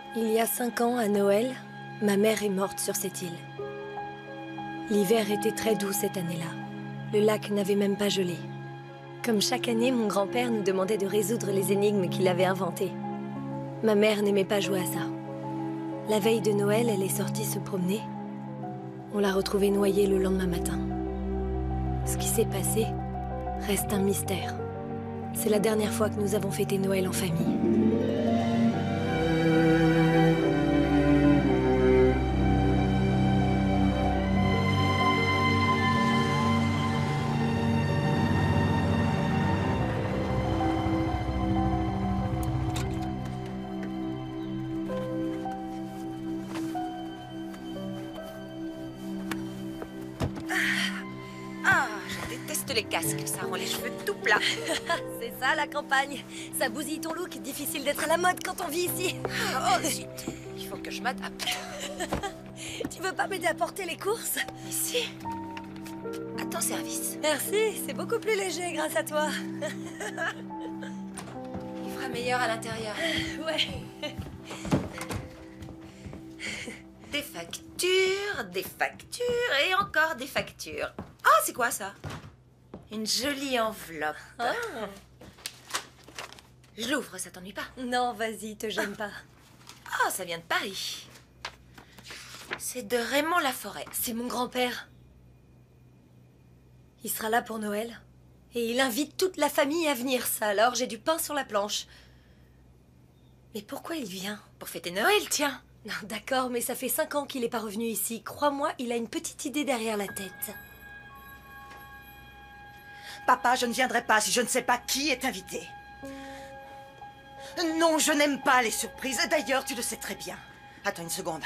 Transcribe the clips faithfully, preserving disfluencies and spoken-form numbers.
Il y a cinq ans, à Noël, ma mère est morte sur cette île. L'hiver était très doux cette année-là. Le lac n'avait même pas gelé. Comme chaque année, mon grand-père nous demandait de résoudre les énigmes qu'il avait inventées. Ma mère n'aimait pas jouer à ça. La veille de Noël, elle est sortie se promener. On l'a retrouvée noyée le lendemain matin. Ce qui s'est passé reste un mystère. C'est la dernière fois que nous avons fêté Noël en famille. Les casques, ça rend les cheveux tout plats. C'est ça la campagne. Ça bousille ton look. Difficile d'être à la mode quand on vit ici. Oh zut, il faut que je m'adapte. Tu veux pas m'aider à porter les courses? Mais si. À ton service. Merci, c'est beaucoup plus léger grâce à toi. Il fera meilleur à l'intérieur. Ouais. Des factures, des factures et encore des factures. Oh, c'est quoi ça? Une jolie enveloppe. Oh. Je l'ouvre, ça t'ennuie pas? Non, vas-y, te gêne pas. Oh, ça vient de Paris. C'est de Raymond Laforêt. C'est mon grand-père. Il sera là pour Noël. Et il invite toute la famille à venir, ça. Alors j'ai du pain sur la planche. Mais pourquoi il vient? Pour fêter Noël, tiens. Non, d'accord, mais ça fait cinq ans qu'il n'est pas revenu ici. Crois-moi, il a une petite idée derrière la tête. Papa, je ne viendrai pas si je ne sais pas qui est invité. Non, je n'aime pas les surprises. D'ailleurs, tu le sais très bien. Attends une seconde.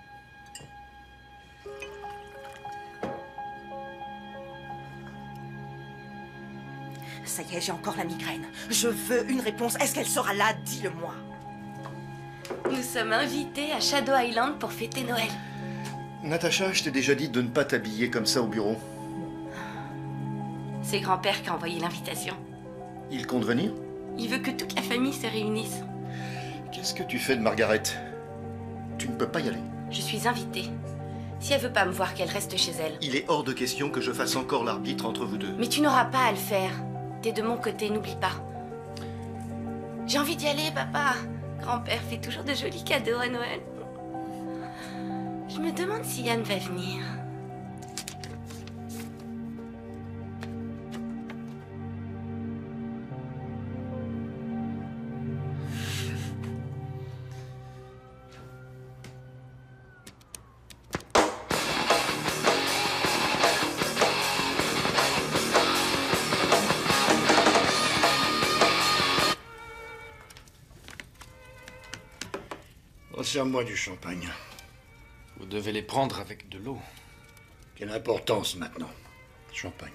Ça y est, j'ai encore la migraine. Je veux une réponse. Est-ce qu'elle sera là? Dis-le-moi. Nous sommes invités à Shadow Island pour fêter Noël. Natacha, je t'ai déjà dit de ne pas t'habiller comme ça au bureau. C'est grand-père qui a envoyé l'invitation. Il compte venir? Il veut que toute la famille se réunisse. Qu'est-ce que tu fais de Margaret? Tu ne peux pas y aller. Je suis invitée. Si elle veut pas me voir, qu'elle reste chez elle. Il est hors de question que je fasse encore l'arbitre entre vous deux. Mais tu n'auras pas à le faire. T'es de mon côté, n'oublie pas. J'ai envie d'y aller, papa. Grand-père fait toujours de jolis cadeaux à Noël. Je me demande si Yann va venir. Sers-moi du champagne. Vous devez les prendre avec de l'eau. Quelle importance maintenant? Champagne.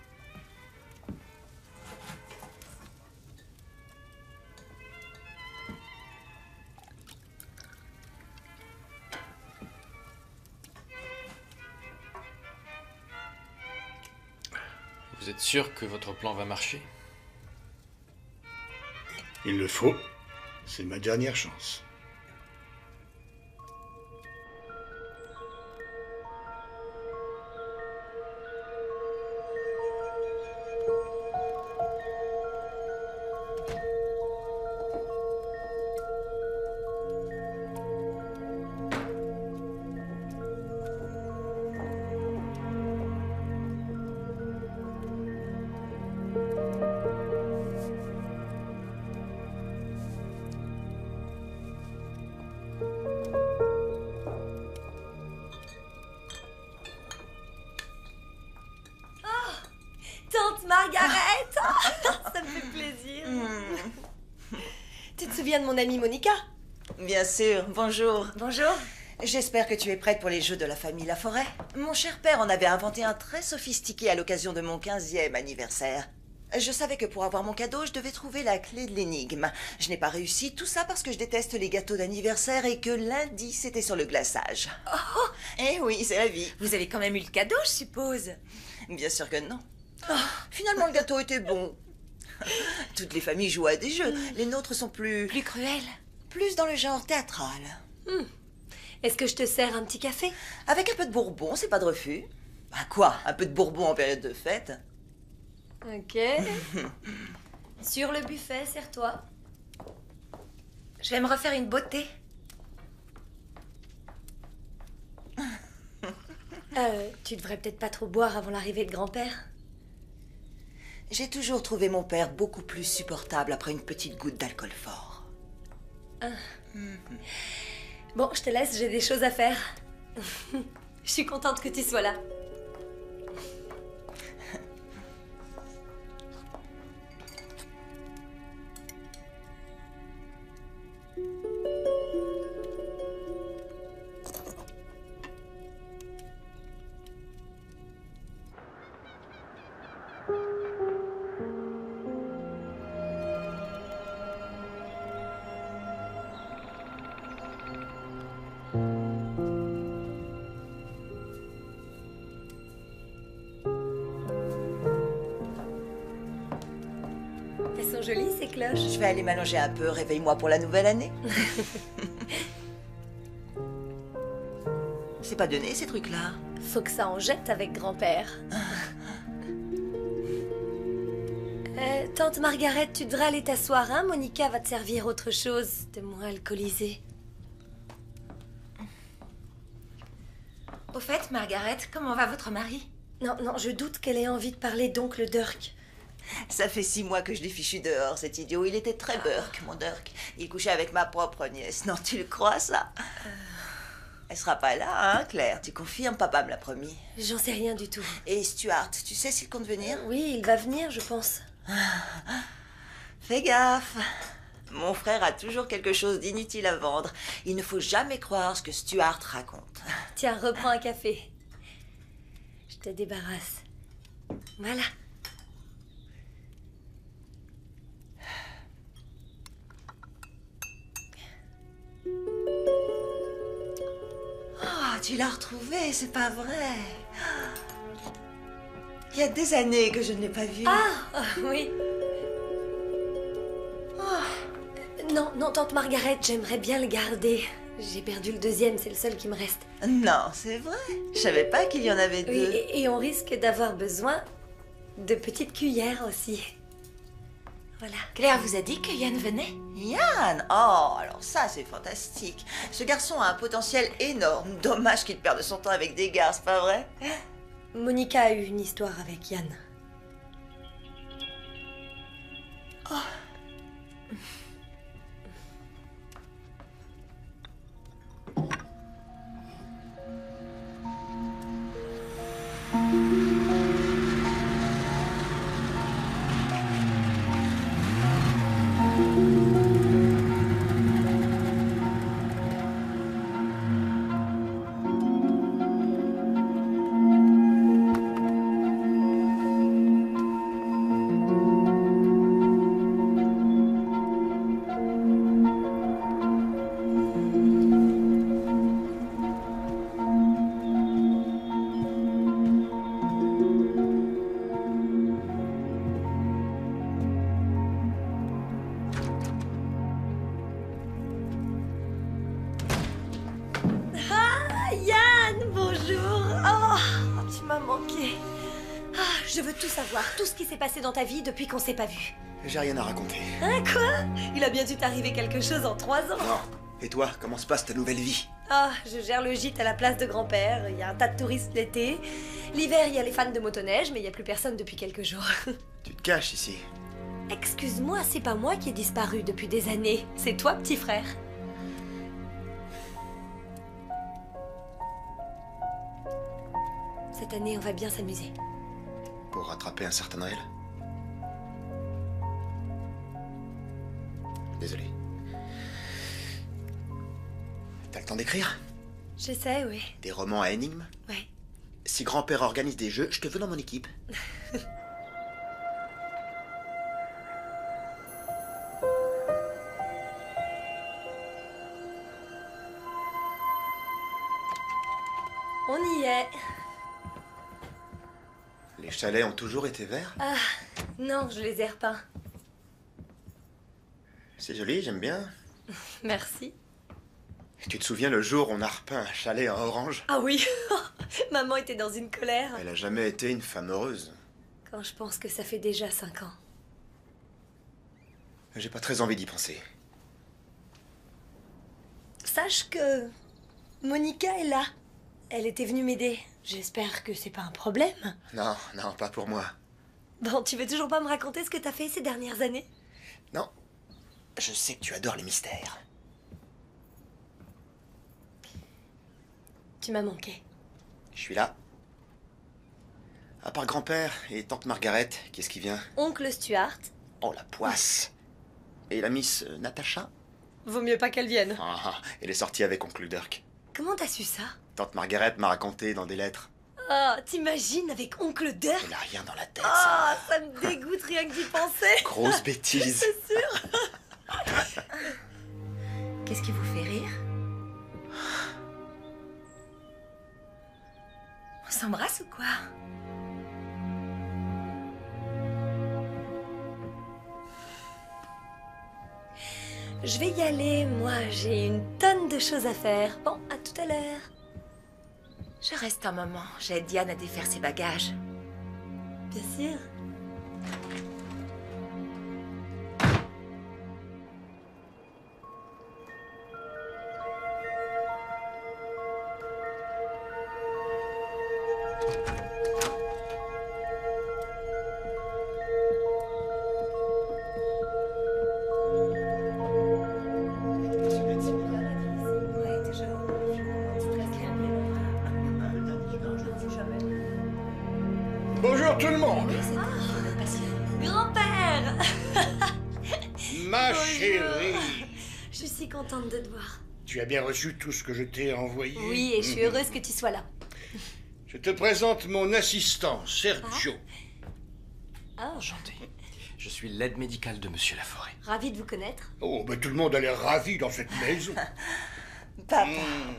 Vous êtes sûr que votre plan va marcher? Il le faut. C'est ma dernière chance. Tante Margaret. Ça me fait plaisir. Mm. Tu te souviens de mon amie Monica? Bien sûr, bonjour. Bonjour. J'espère que tu es prête pour les jeux de la famille Laforêt. Mon cher père en avait inventé un très sophistiqué à l'occasion de mon quinzième anniversaire. Je savais que pour avoir mon cadeau, je devais trouver la clé de l'énigme. Je n'ai pas réussi, tout ça parce que je déteste les gâteaux d'anniversaire et que l'indice était sur le glaçage. Oh. Eh oui, c'est la vie. Vous avez quand même eu le cadeau, je suppose. Bien sûr que non. Oh, finalement, le gâteau était bon. Toutes les familles jouent à des jeux. Les nôtres sont plus... Plus cruels. plus dans le genre théâtral. Hmm. Est-ce que je te sers un petit café? Avec un peu de bourbon, c'est pas de refus. Bah quoi, un peu de bourbon en période de fête? Ok. Sur le buffet, sers-toi. Je vais me refaire une beauté. Euh, tu devrais peut-être pas trop boire avant l'arrivée de grand-père. J'ai toujours trouvé mon père beaucoup plus supportable après une petite goutte d'alcool fort. Ah. Bon, je te laisse, j'ai des choses à faire. Je suis contente que tu sois là. Elles sont jolies, ces cloches. Je vais aller m'allonger un peu, réveille-moi pour la nouvelle année. C'est pas donné, ces trucs-là. Faut que ça en jette avec grand-père. Euh, tante Margaret, tu devrais aller t'asseoir, hein? Monica va te servir autre chose de moins alcoolisé. Au fait, Margaret, comment va votre mari? Non, non, je doute qu'elle ait envie de parler d'oncle Dirk. Ça fait six mois que je l'ai fichu dehors, cet idiot. Il était très Burke, mon Dirk. Il couchait avec ma propre nièce. Non, tu le crois, ça? Elle sera pas là, hein, Claire? Tu confirmes? Papa me l'a promis. J'en sais rien du tout. Et Stuart, tu sais s'il compte venir? Oui, il va venir, je pense. Fais gaffe. Mon frère a toujours quelque chose d'inutile à vendre. Il ne faut jamais croire ce que Stuart raconte. Tiens, reprends un café. Je te débarrasse. Voilà. Oh, tu l'as retrouvé, c'est pas vrai. Il y a des années que je ne l'ai pas vu. Ah, oh, oui. Oh. Non, non, tante Margaret, j'aimerais bien le garder. J'ai perdu le deuxième, c'est le seul qui me reste. Non, c'est vrai. Je savais pas qu'il y en avait deux. Oui, et, et on risque d'avoir besoin de petites cuillères aussi. Voilà. Claire vous a dit que Yann venait? Yann? Oh, alors ça, c'est fantastique. Ce garçon a un potentiel énorme. Dommage qu'il perde son temps avec des gars, c'est pas vrai? Monica a eu une histoire avec Yann. Oh. Je veux tout savoir, tout ce qui s'est passé dans ta vie depuis qu'on s'est pas vu. J'ai rien à raconter. Hein, quoi? Il a bien dû t'arriver quelque chose en trois ans. Non. Et toi, comment se passe ta nouvelle vie? Ah, je gère le gîte à la place de grand-père. Il y a un tas de touristes l'été. L'hiver, il y a les fans de motoneige, mais il y a plus personne depuis quelques jours. Tu te caches ici. Excuse-moi, c'est pas moi qui ai disparu depuis des années. C'est toi, petit frère. Cette année, on va bien s'amuser. Pour rattraper un certain Noël? Désolé. T'as le temps d'écrire? J'essaie, oui. Des romans à énigmes? Ouais. Si grand-père organise des jeux, je te veux dans mon équipe. On y est. Les chalets ont toujours été verts? Ah, non, je les ai repeints. C'est joli, j'aime bien. Merci. Tu te souviens le jour où on a repeint un chalet en orange? Ah oui. Maman était dans une colère. Elle a jamais été une femme heureuse. Quand je pense que ça fait déjà cinq ans. J'ai pas très envie d'y penser. Sache que Monica est là. Elle était venue m'aider. J'espère que c'est pas un problème. Non, non, pas pour moi. Bon, tu veux toujours pas me raconter ce que t'as fait ces dernières années? Non. Je sais que tu adores les mystères. Tu m'as manqué. Je suis là. À part grand-père et tante Margaret, qu'est-ce qui vient? Oncle Stuart. Oh, la poisse. Et la miss euh, Natacha? Vaut mieux pas qu'elle vienne. Ah, ah, elle est sortie avec oncle Dirk. Comment t'as su ça? Tante Margaret m'a raconté dans des lettres. Oh, t'imagines avec oncle Dirk? Elle a rien dans la tête, Oh, ça. ça me dégoûte rien que d'y penser. Grosse bêtise. C'est sûr. Qu'est-ce qui vous fait rire? On s'embrasse ou quoi? Je vais y aller, moi j'ai une tonne de choses à faire. Bon, à tout à l'heure. Je reste un moment. J'aide Diane à défaire ses bagages. Bien sûr. Bonjour tout le monde. Grand-père. Ma Bonjour. chérie. Je suis si contente de te voir. Tu as bien reçu tout ce que je t'ai envoyé? Oui, et je suis heureuse que tu sois là. Je te présente mon assistant, Sergio. Ah, Enchanté. Je suis l'aide médicale de Monsieur Laforêt. ravie de vous connaître. Oh, mais tout le monde a l'air ravi dans cette maison. Papa,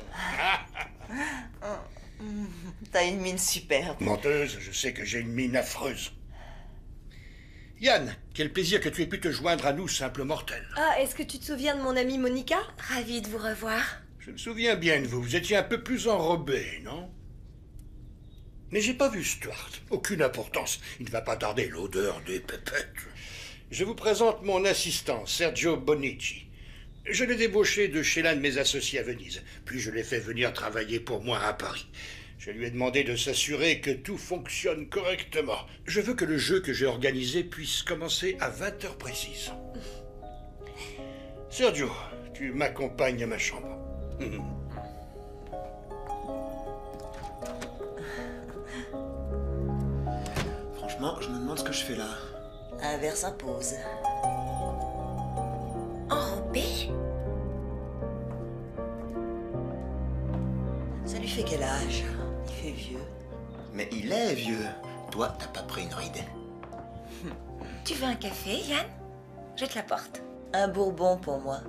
t'as une mine superbe. Menteuse, je sais que j'ai une mine affreuse. Yann, quel plaisir que tu aies pu te joindre à nous, simples mortels. Ah, est-ce que tu te souviens de mon amie Monica? Ravie de vous revoir. Je me souviens bien de vous, vous étiez un peu plus enrobé, non? Mais j'ai pas vu Stuart. Aucune importance. Il ne va pas tarder, l'odeur des pépettes. Je vous présente mon assistant, Sergio Bonici. Je l'ai débauché de chez l'un de mes associés à Venise, puis je l'ai fait venir travailler pour moi à Paris. Je lui ai demandé de s'assurer que tout fonctionne correctement. Je veux que le jeu que j'ai organisé puisse commencer à vingt heures précises. Sergio, tu m'accompagnes à ma chambre. Franchement, je me demande ce que je fais là. Un verre s'impose. Enrobé? Ça lui fait quel âge? Il fait vieux. Mais il est vieux. Toi, t'as pas pris une ride. Tu veux un café, Yann? Je te l'apporte. Un bourbon pour moi.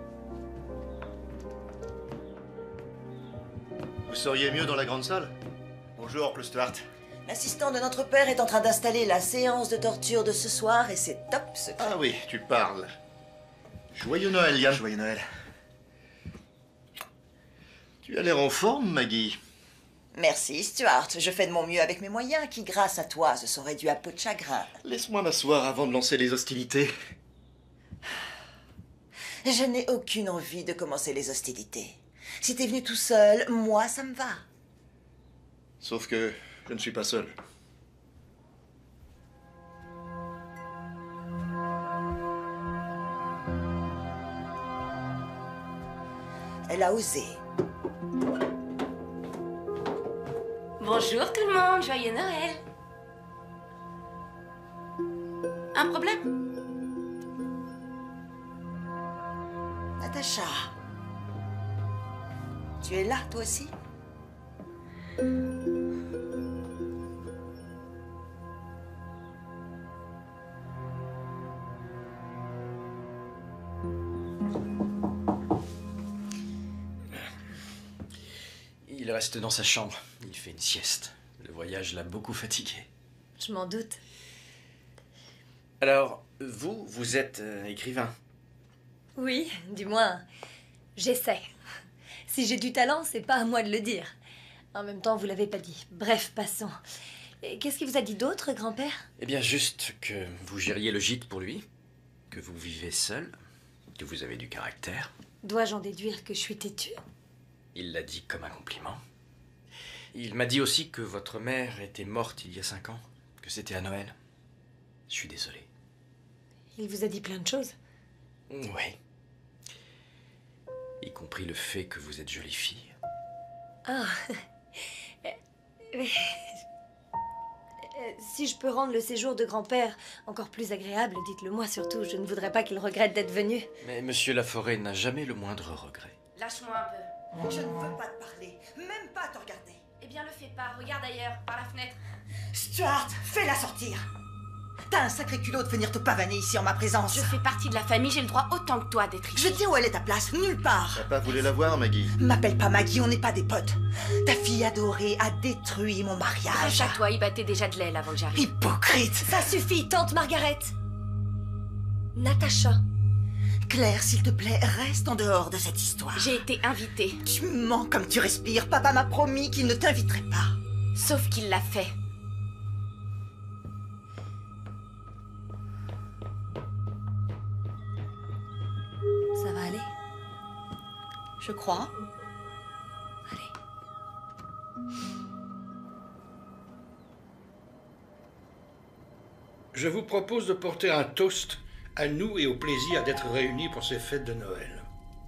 Vous seriez mieux dans la grande salle? Bonjour, oncle Stuart. L'assistant de notre père est en train d'installer la séance de torture de ce soir et c'est top secret. Ah oui, tu parles. Joyeux Noël, Yann. Joyeux Noël. Tu as l'air en forme, Maggie. Merci, Stuart. Je fais de mon mieux avec mes moyens qui, grâce à toi, se sont réduits à peau de chagrin. Laisse-moi m'asseoir avant de lancer les hostilités. Je n'ai aucune envie de commencer les hostilités. Si t'es venu tout seul, moi, ça me va. Sauf que je ne suis pas seul. Elle a osé. Bonjour tout le monde, joyeux Noël. Un problème? Natacha. Tu es là, toi aussi? Il reste dans sa chambre. Il fait une sieste. Le voyage l'a beaucoup fatigué. Je m'en doute. Alors, vous, vous êtes euh, écrivain. Oui, du moins, j'essaie. Si j'ai du talent, c'est pas à moi de le dire. En même temps, vous l'avez pas dit. Bref, passons. Et qu'est-ce qu'il vous a dit d'autre, grand-père? Eh bien, juste que vous gériez le gîte pour lui, que vous vivez seul, que vous avez du caractère. Dois-je en déduire que je suis têtue? Il l'a dit comme un compliment. Il m'a dit aussi que votre mère était morte il y a cinq ans, que c'était à Noël. Je suis désolé. Il vous a dit plein de choses. Oui. Y compris le fait que vous êtes jolie fille. Ah. Si je peux rendre le séjour de grand-père encore plus agréable, dites-le moi surtout. Je ne voudrais pas qu'il regrette d'être venu. Mais Monsieur Laforêt n'a jamais le moindre regret. Lâche-moi un peu. Je ne veux pas te parler, même pas te regarder. Eh bien, le fais pas. Regarde ailleurs, par la fenêtre. Stuart, fais-la sortir. T'as un sacré culot de venir te pavaner ici en ma présence. Je fais partie de la famille, j'ai le droit autant que toi d'être ici. Je sais où elle est ta place, nulle part. Papa voulait la voir, Maggie. M'appelle pas Maggie, on n'est pas des potes. Ta fille adorée a détruit mon mariage. Reste à toi, il battait déjà de l'aile avant que j'arrive. Hypocrite. Ça suffit, tante Margaret. Natacha. Claire, s'il te plaît, reste en dehors de cette histoire. J'ai été invitée. Tu mens comme tu respires. Papa m'a promis qu'il ne t'inviterait pas. Sauf qu'il l'a fait. Ça va aller? Je crois. Allez. Je vous propose de porter un toast à nous et au plaisir d'être réunis pour ces fêtes de Noël.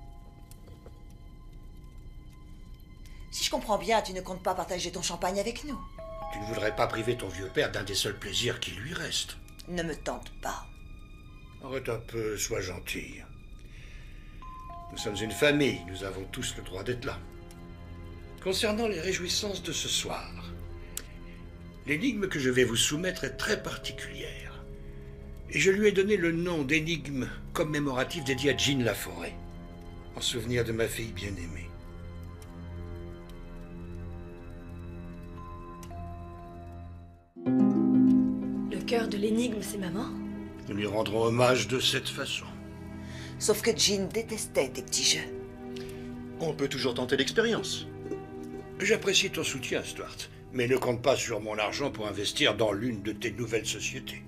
Si je comprends bien, tu ne comptes pas partager ton champagne avec nous. Tu ne voudrais pas priver ton vieux père d'un des seuls plaisirs qui lui restent. Ne me tente pas. Arrête un peu, sois gentille. Nous sommes une famille, nous avons tous le droit d'être là. Concernant les réjouissances de ce soir, l'énigme que je vais vous soumettre est très particulière. Et je lui ai donné le nom d'énigme commémorative dédiée à Jean Laforêt, en souvenir de ma fille bien-aimée. Le cœur de l'énigme, c'est maman? Nous lui rendrons hommage de cette façon. Sauf que Jean détestait tes petits jeux. On peut toujours tenter l'expérience. J'apprécie ton soutien, Stuart, mais ne compte pas sur mon argent pour investir dans l'une de tes nouvelles sociétés.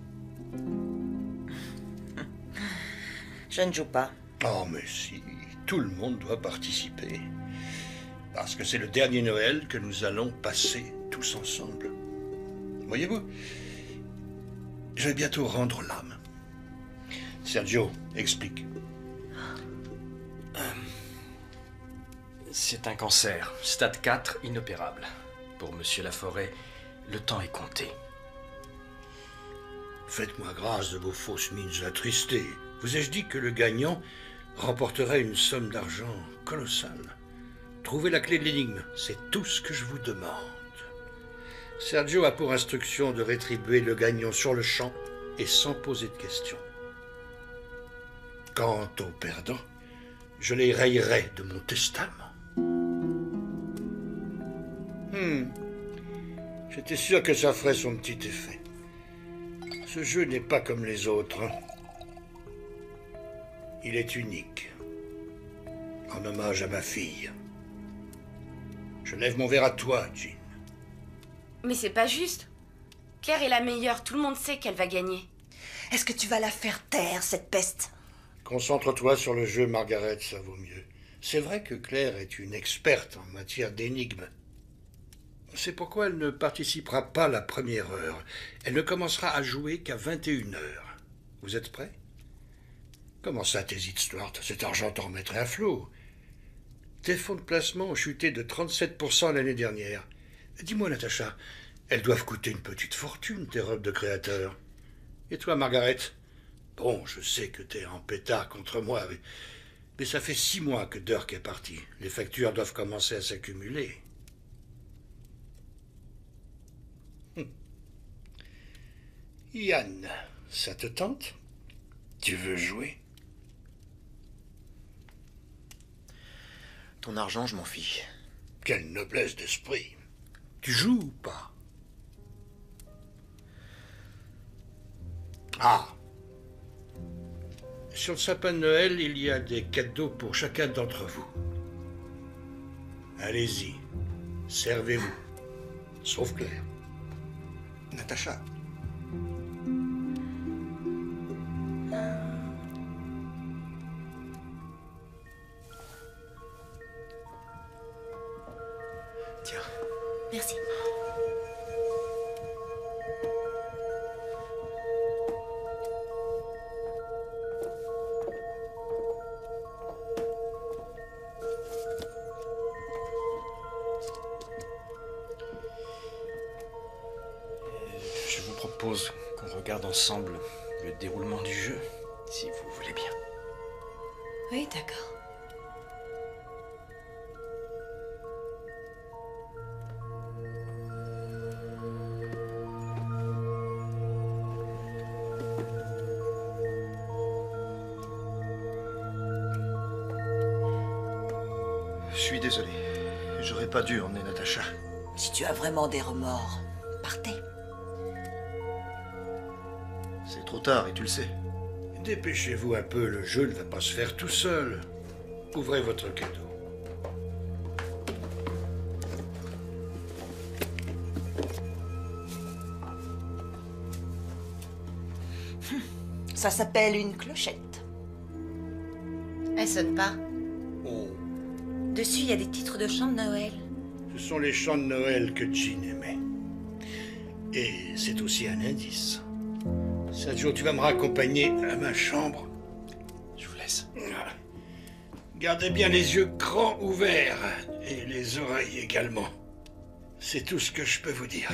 Je ne joue pas. Oh, mais si, tout le monde doit participer. Parce que c'est le dernier Noël que nous allons passer tous ensemble. Voyez-vous, je vais bientôt rendre l'âme. Sergio, explique. C'est un cancer, stade quatre, inopérable. Pour Monsieur Laforêt, le temps est compté. Faites-moi grâce de vos fausses mines attristées. Vous ai-je dit que le gagnant remporterait une somme d'argent colossale? Trouvez la clé de l'énigme, c'est tout ce que je vous demande. Sergio a pour instruction de rétribuer le gagnant sur le champ et sans poser de questions. Quant aux perdants, je les rayerai de mon testament. Hmm. J'étais sûr que ça ferait son petit effet. Ce jeu n'est pas comme les autres. Il est unique. En hommage à ma fille. Je lève mon verre à toi, Jean. Mais c'est pas juste. Claire est la meilleure, tout le monde sait qu'elle va gagner. Est-ce que tu vas la faire taire, cette peste? Concentre-toi sur le jeu, Margaret, ça vaut mieux. C'est vrai que Claire est une experte en matière d'énigmes. C'est pourquoi elle ne participera pas la première heure. Elle ne commencera à jouer qu'à vingt et une heures. Vous êtes prêts? Comment ça, t'hésites, Stuart? Cet argent t'en remettrait à flot. Tes fonds de placement ont chuté de trente-sept pour cent l'année dernière. Dis-moi, Natacha, elles doivent coûter une petite fortune, tes robes de créateur. Et toi, Margaret? Bon, je sais que t'es en pétard contre moi, mais, mais ça fait six mois que Dirk est parti. Les factures doivent commencer à s'accumuler. Hum. Yann, ça te tente? Tu veux jouer? Ton argent, je m'en fiche. Quelle noblesse d'esprit. Tu joues ou pas? Ah. Sur le sapin de Noël, il y a des cadeaux pour chacun d'entre vous. Allez-y, servez-vous. Sauf Claire. Natacha. Tiens. Merci. Je vous propose qu'on regarde ensemble le déroulement du jeu, si vous voulez bien. Oui, d'accord. Je suis désolé. J'aurais pas dû emmener Natacha. Si tu as vraiment des remords, partez. C'est trop tard et tu le sais. Dépêchez-vous un peu, le jeu ne va pas se faire tout seul. Ouvrez votre cadeau. Ça s'appelle une clochette. Elle sonne pas. Oh, Dessus, il y a des titres de chants de Noël. ce sont les chants de Noël que Jean aimait. Et c'est aussi un indice. Si un jour tu vas me raccompagner à ma chambre, Je vous laisse. gardez bien les yeux grands ouverts et les oreilles également. C'est tout ce que je peux vous dire.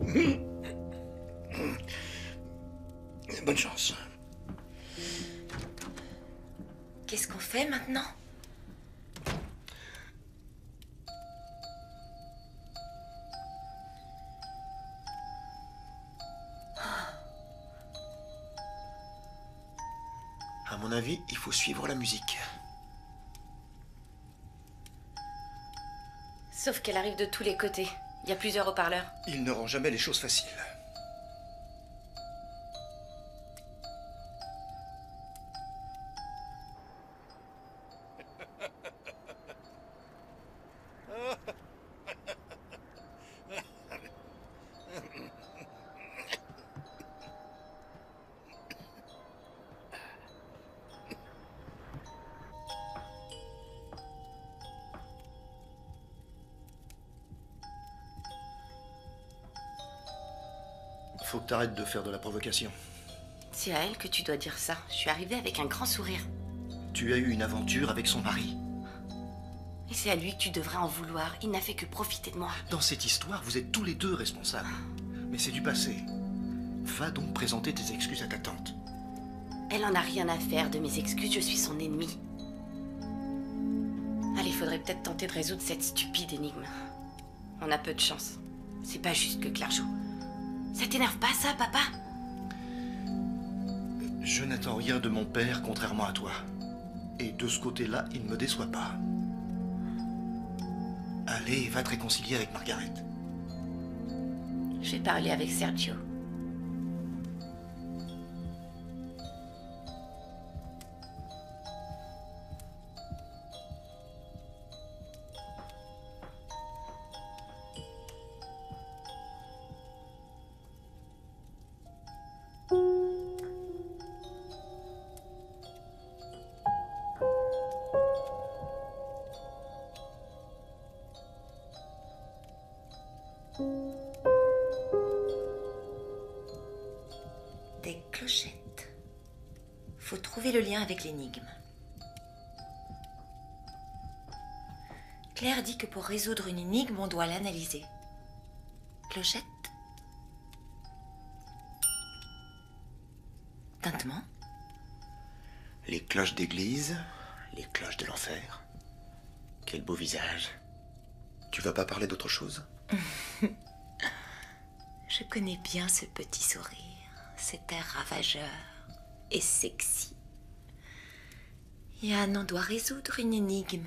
Bonne chance. Qu'est-ce qu'on fait maintenant? À mon avis, il faut suivre la musique. Sauf qu'elle arrive de tous les côtés. Il y a plusieurs haut-parleurs. Il ne rend jamais les choses faciles. Faut que t'arrêtes de faire de la provocation. C'est à elle que tu dois dire ça. Je suis arrivée avec un grand sourire. Tu as eu une aventure avec son mari. Et c'est à lui que tu devrais en vouloir. Il n'a fait que profiter de moi. Dans cette histoire, vous êtes tous les deux responsables. Mais c'est du passé. Va donc présenter tes excuses à ta tante. Elle en a rien à faire de mes excuses. Je suis son ennemie. Allez, faudrait peut-être tenter de résoudre cette stupide énigme. On a peu de chance. C'est pas juste que Claire joue. Ça t'énerve pas, ça, papa? Je n'attends rien de mon père, contrairement à toi. Et de ce côté-là, il ne me déçoit pas. Allez, va te réconcilier avec Margaret. Je vais parler avec Sergio. Des clochettes. Faut trouver le lien avec l'énigme. Claire dit que pour résoudre une énigme, on doit l'analyser. Clochette. Tintement. Les cloches d'église, les cloches de l'enfer. Quel beau visage. Tu vas pas parler d'autre chose? Je connais bien ce petit sourire, cet air ravageur et sexy. Yann, on doit résoudre une énigme.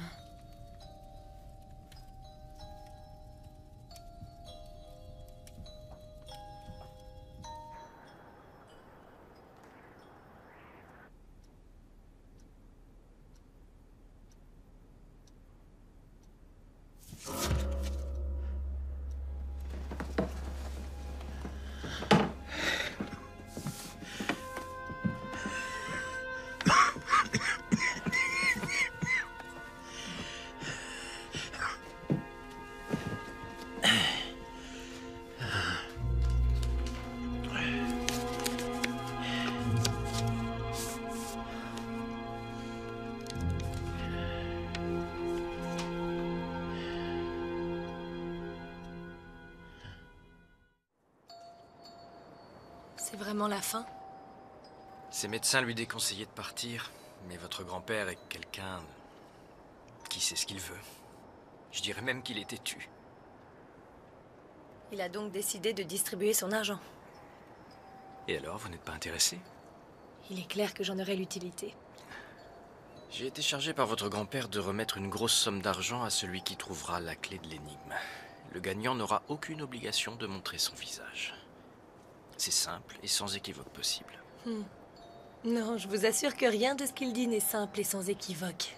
C'est vraiment la fin? Ses médecins lui déconseillaient de partir, mais votre grand-père est quelqu'un qui sait ce qu'il veut. Je dirais même qu'il est têtu. Il a donc décidé de distribuer son argent. Et alors, vous n'êtes pas intéressé? Il est clair que j'en aurai l'utilité. J'ai été chargé par votre grand-père de remettre une grosse somme d'argent à celui qui trouvera la clé de l'énigme. Le gagnant n'aura aucune obligation de montrer son visage. C'est simple et sans équivoque possible. Hmm. Non, je vous assure que rien de ce qu'il dit n'est simple et sans équivoque.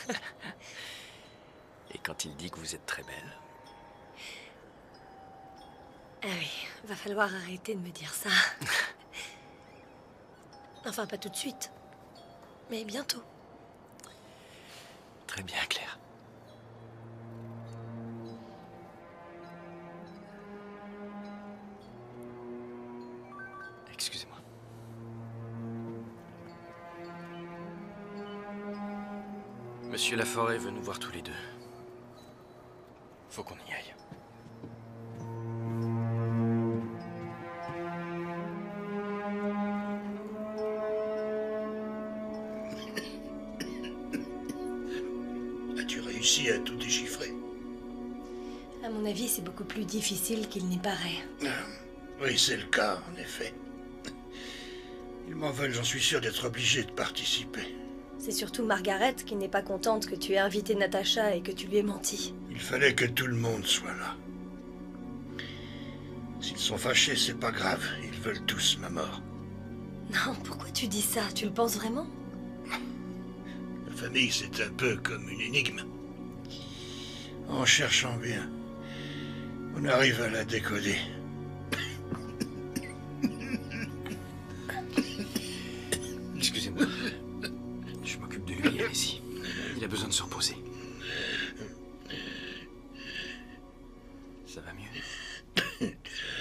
Et quand il dit que vous êtes très belle? Ah oui, va falloir arrêter de me dire ça. Enfin, pas tout de suite, mais bientôt. Très bien, Claire. Excusez-moi. Monsieur Laforêt veut nous voir tous les deux. Faut qu'on y aille. As-tu réussi à tout déchiffrer? À mon avis, c'est beaucoup plus difficile qu'il n'y paraît. Ah, oui, c'est le cas, en effet. Ils m'en veulent, j'en suis sûr d'être obligé de participer. C'est surtout Margaret qui n'est pas contente que tu aies invité Natacha et que tu lui aies menti. Il fallait que tout le monde soit là. S'ils sont fâchés, c'est pas grave. Ils veulent tous ma mort. Non, pourquoi tu dis ça? Tu le penses vraiment? La famille, c'est un peu comme une énigme. En cherchant bien, on arrive à la décoder. Excusez-moi. Je m'occupe de lui, allez-y. Il a besoin de se reposer. Ça va mieux?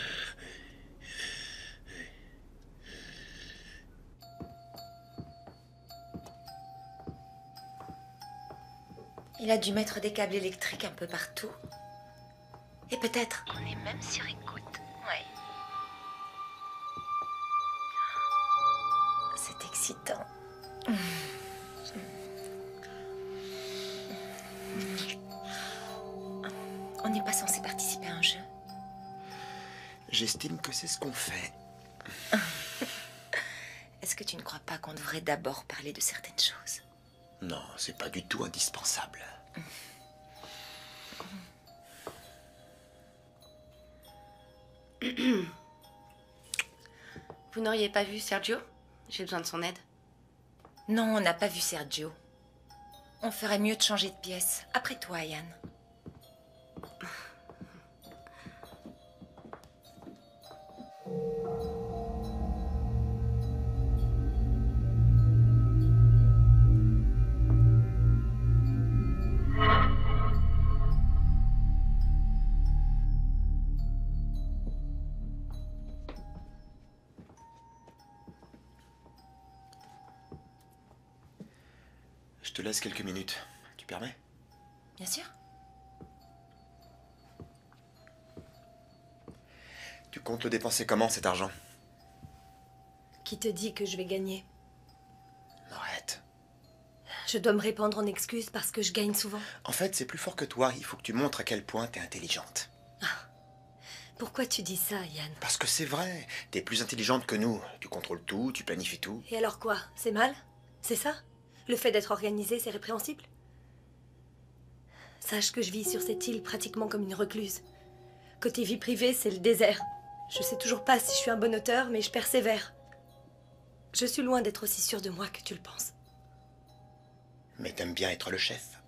Il a dû mettre des câbles électriques un peu partout. Et peut-être... On est même sur écoute. Ouais. C'est excitant. On n'est pas censé participer à un jeu. J'estime que c'est ce qu'on fait. Est-ce que tu ne crois pas qu'on devrait d'abord parler de certaines choses? Non, c'est pas du tout indispensable. Vous n'auriez pas vu Sergio? J'ai besoin de son aide. Non, on n'a pas vu Sergio. On ferait mieux de changer de pièce. Après toi, Yann. Je te laisse quelques minutes. Tu permets? Bien sûr. Tu comptes le dépenser comment, cet argent? Qui te dit que je vais gagner? Arrête. Je dois me répandre en excuses parce que je gagne souvent. En fait, c'est plus fort que toi. Il faut que tu montres à quel point t'es intelligente. Pourquoi tu dis ça, Yann? Parce que c'est vrai. T'es plus intelligente que nous. Tu contrôles tout, tu planifies tout. Et alors quoi? C'est mal? C'est ça? Le fait d'être organisé, c'est répréhensible? Sache que je vis sur cette île pratiquement comme une recluse. Côté vie privée, c'est le désert. Je sais toujours pas si je suis un bon auteur, mais je persévère. Je suis loin d'être aussi sûre de moi que tu le penses. Mais t'aimes bien être le chef.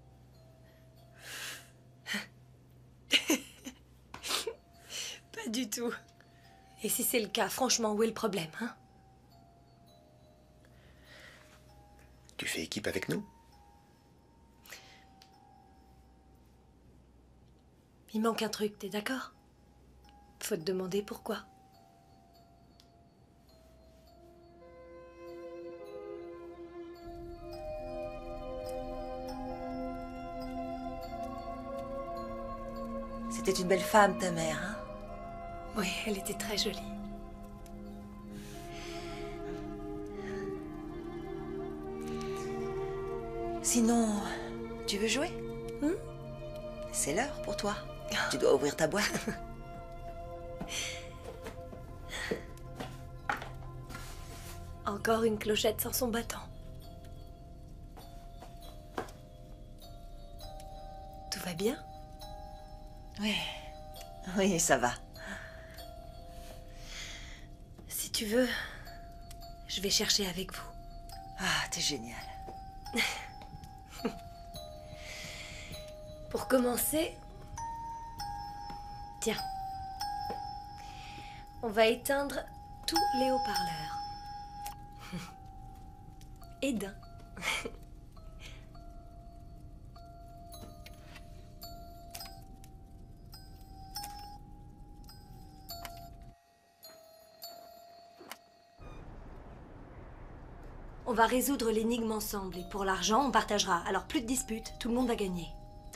Pas du tout. Et si c'est le cas, franchement, où est le problème, hein? Tu fais équipe avec nous? Il manque un truc, t'es d'accord? Faut te demander pourquoi. C'était une belle femme, ta mère, hein? Oui, elle était très jolie. Sinon, tu veux jouer? Hmm? C'est l'heure pour toi. Tu dois ouvrir ta boîte. Encore une clochette sans son battant. Tout va bien? Oui. Oui, ça va. Si tu veux, je vais chercher avec vous. Ah, t'es génial. Pour commencer... Tiens. On va éteindre tous les haut-parleurs. Et d'un. On va résoudre l'énigme ensemble et pour l'argent, on partagera. Alors plus de disputes, tout le monde va gagner. D'accord ?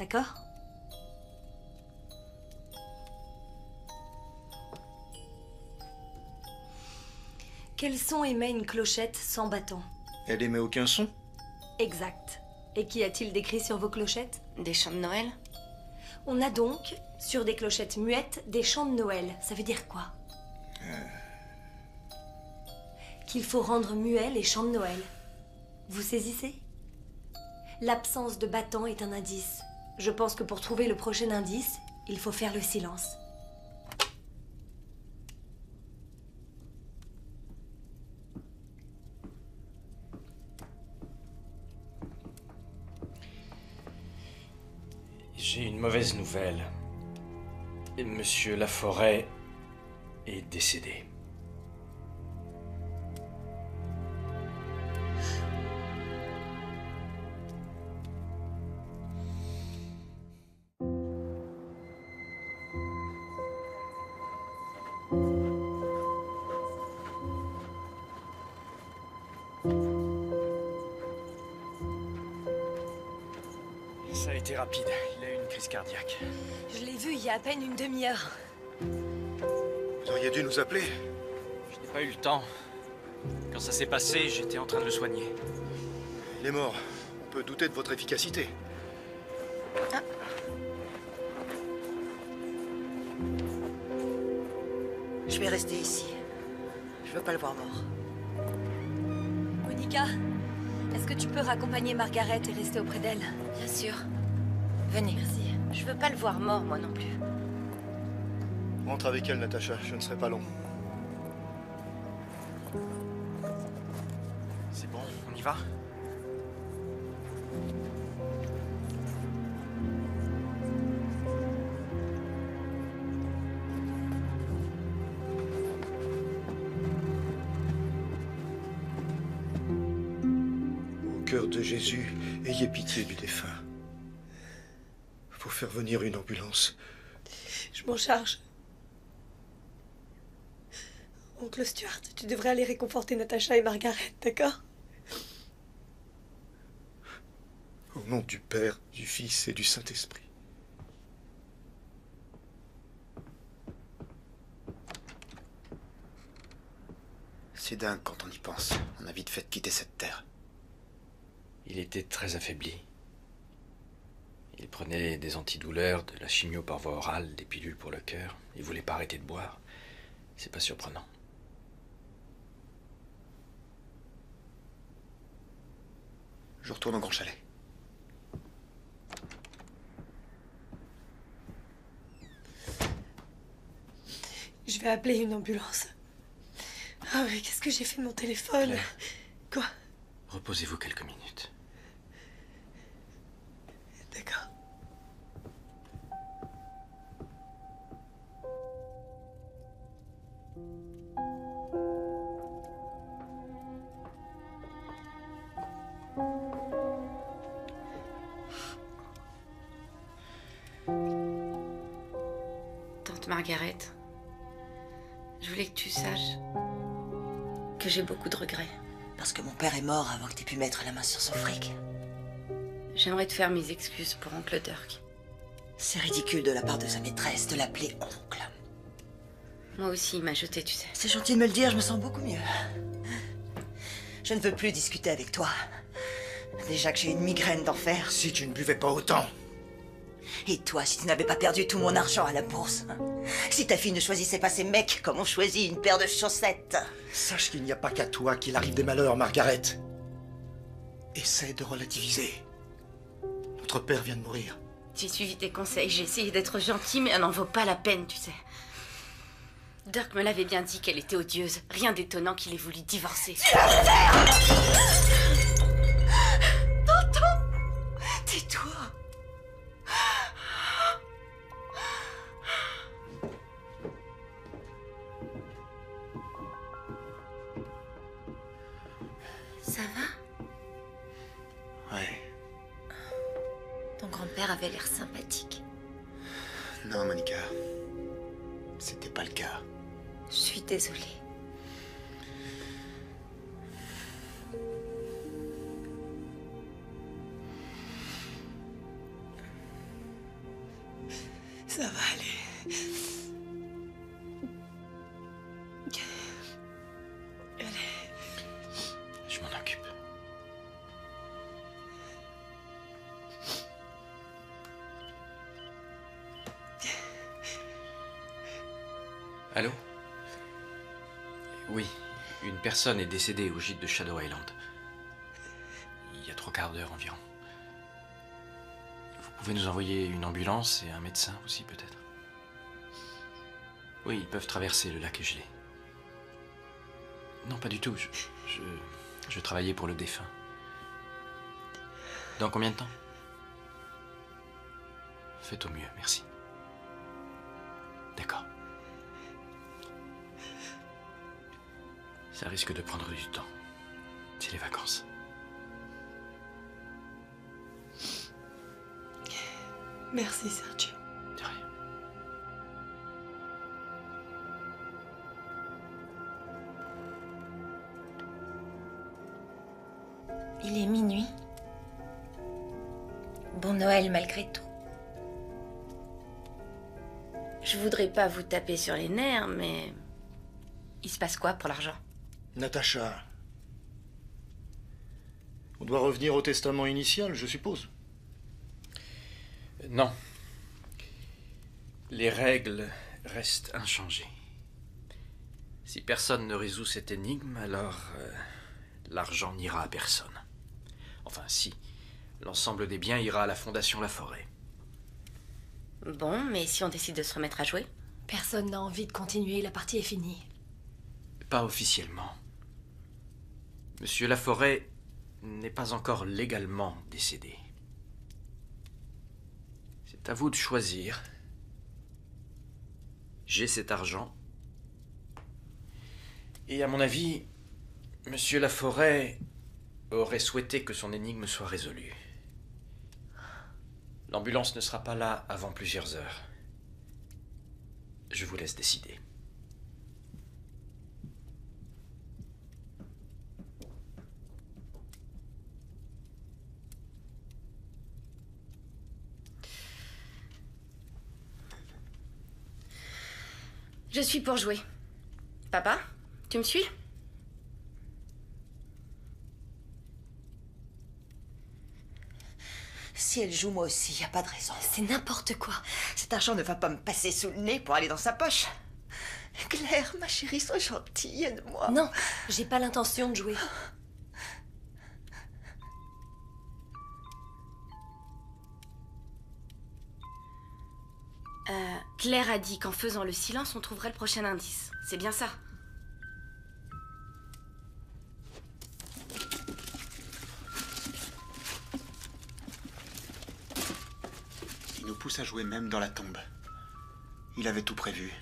Quel son émet une clochette sans battant? Elle émet aucun son? Exact. Et qu'y a-t-il décrit sur vos clochettes? Des chants de Noël? On a donc, sur des clochettes muettes, des chants de Noël. Ça veut dire quoi? euh... Qu'il faut rendre muets les chants de Noël. Vous saisissez? L'absence de battant est un indice. Je pense que pour trouver le prochain indice, il faut faire le silence. J'ai une mauvaise nouvelle. Monsieur Laforêt est décédé. Ça a été rapide. Il a eu une crise cardiaque. Je l'ai vu il y a à peine une demi-heure. Vous auriez dû nous appeler. Je n'ai pas eu le temps. Quand ça s'est passé, j'étais en train de le soigner. Il est mort. On peut douter de votre efficacité. Ah. Je vais rester ici. Je veux pas le voir mort. Monica, est-ce que tu peux raccompagner Margaret et rester auprès d'elle? Bien sûr. Venez. Merci. Je veux pas le voir mort, moi non plus. Rentre avec elle, Natacha. Je ne serai pas long. C'est bon, on y va? Au cœur de Jésus, ayez pitié du défunt. Faut faire venir une ambulance. Je m'en charge. Oncle Stuart, tu devrais aller réconforter Natacha et Margaret, d'accord? Au nom du Père, du Fils et du Saint-Esprit. C'est dingue quand on y pense. On a vite fait de quitter cette terre. Il était très affaibli. Il prenait des antidouleurs, de la chimio par voie orale, des pilules pour le cœur. Il voulait pas arrêter de boire. C'est pas surprenant. Je retourne au Grand Chalet. Je vais appeler une ambulance. Ah mais qu'est-ce que j'ai fait de mon téléphone? Claire. Quoi? Reposez-vous quelques minutes. D'accord. Tante Margaret, je voulais que tu saches que j'ai beaucoup de regrets. Parce que mon père est mort avant que tu aies pu mettre la main sur son fric. J'aimerais te faire mes excuses pour oncle Dirk. C'est ridicule de la part de sa maîtresse de l'appeler oncle. Moi aussi, il m'a jeté, tu sais. C'est gentil de me le dire, je me sens beaucoup mieux. Je ne veux plus discuter avec toi. Déjà que j'ai une migraine d'enfer. Si tu ne buvais pas autant. Et toi, si tu n'avais pas perdu tout mon argent à la bourse, hein? Si ta fille ne choisissait pas ces mecs comme on choisit une paire de chaussettes. Sache qu'il n'y a pas qu'à toi qu'il arrive des malheurs, Margaret. Essaie de relativiser. Notre père vient de mourir. J'ai suivi tes conseils, j'ai essayé d'être gentille, mais elle n'en vaut pas la peine, tu sais. Dirk me l'avait bien dit qu'elle était odieuse. Rien d'étonnant qu'il ait voulu divorcer. Tu la fermes! Tonton! Tais-toi! Ça va? Ouais. Ton grand-père avait l'air sympathique. Non, Monica. C'était pas le cas. Je suis désolée. Ça va aller. Je m'en occupe. Allô? Oui, une personne est décédée au gîte de Shadow Island. Il y a trois quarts d'heure environ. Vous pouvez nous envoyer une ambulance et un médecin aussi, peut-être? Oui, ils peuvent traverser le lac gelé. Non, pas du tout. Je, je, je travaillais pour le défunt. Dans combien de temps? Faites au mieux, merci. D'accord. Ça risque de prendre du temps. C'est les vacances. Merci, Sergio. De rien. Il est minuit. Bon Noël malgré tout. Je voudrais pas vous taper sur les nerfs, mais... Il se passe quoi pour l'argent? Natacha. On doit revenir au testament initial, je suppose. Non. Les règles restent inchangées. Si personne ne résout cette énigme, alors euh, l'argent n'ira à personne. Enfin, si. L'ensemble des biens ira à la Fondation La Forêt. Bon, mais si on décide de se remettre à jouer? Personne n'a envie de continuer, la partie est finie. Pas officiellement. Monsieur Laforêt n'est pas encore légalement décédé. C'est à vous de choisir. J'ai cet argent. Et à mon avis, Monsieur Laforêt aurait souhaité que son énigme soit résolue. L'ambulance ne sera pas là avant plusieurs heures. Je vous laisse décider. Je suis pour jouer. Papa, tu me suis? Si elle joue, moi aussi, y a pas de raison. C'est n'importe quoi. Cet argent ne va pas me passer sous le nez pour aller dans sa poche. Claire, ma chérie, sois gentille, aide-moi. Non, j'ai pas l'intention de jouer. Euh, Claire a dit qu'en faisant le silence, on trouverait le prochain indice. C'est bien ça? Il nous pousse à jouer même dans la tombe. Il avait tout prévu.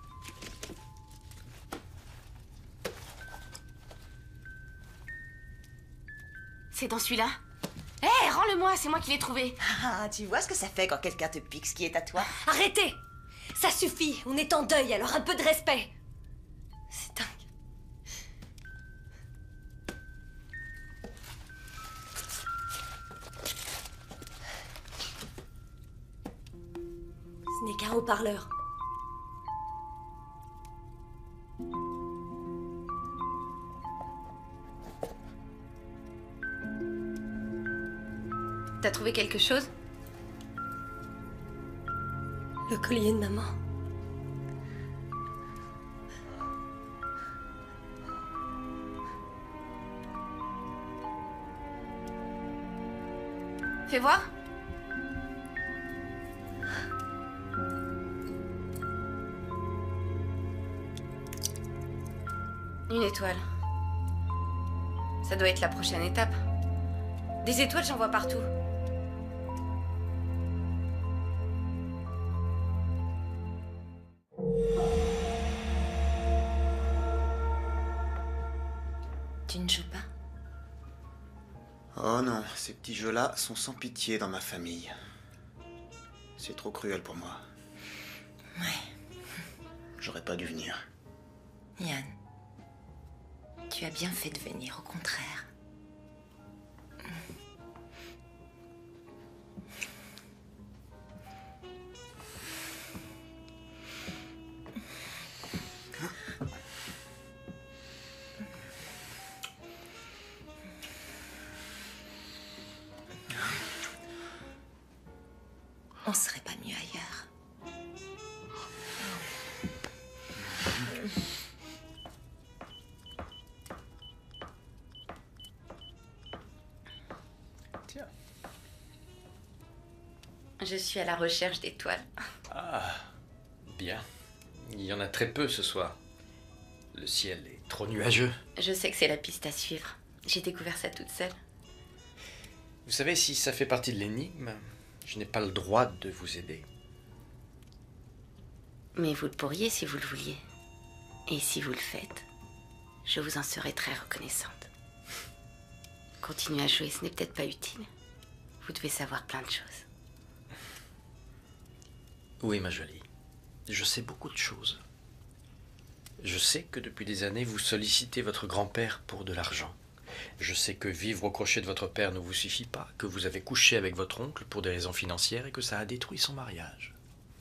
C'est dans celui-là? Hé, hey, rends-le-moi, c'est moi qui l'ai trouvé. Ah, tu vois ce que ça fait quand quelqu'un te pique ce qui est à toi? Arrêtez! Ça suffit, on est en deuil, alors un peu de respect. C'est dingue. Ce n'est qu'un haut-parleur. T'as trouvé quelque chose? Le collier de maman. Fais voir. Une étoile. Ça doit être la prochaine étape. Des étoiles, j'en vois partout. Tu ne joues pas? Oh non, ces petits jeux-là sont sans pitié dans ma famille. C'est trop cruel pour moi. Ouais. J'aurais pas dû venir. Yann, tu as bien fait de venir, au contraire. On serait pas mieux ailleurs. Tiens. Je suis à la recherche d'étoiles. Ah, bien. Il y en a très peu ce soir. Le ciel est trop nuageux. Je sais que c'est la piste à suivre. J'ai découvert ça toute seule. Vous savez, si ça fait partie de l'énigme, je n'ai pas le droit de vous aider. Mais vous le pourriez si vous le vouliez. Et si vous le faites, je vous en serai très reconnaissante. Continuez à jouer, ce n'est peut-être pas utile. Vous devez savoir plein de choses. Oui, ma jolie. Je sais beaucoup de choses. Je sais que depuis des années, vous sollicitez votre grand-père pour de l'argent. Je sais que vivre au crochet de votre père ne vous suffit pas, que vous avez couché avec votre oncle pour des raisons financières et que ça a détruit son mariage.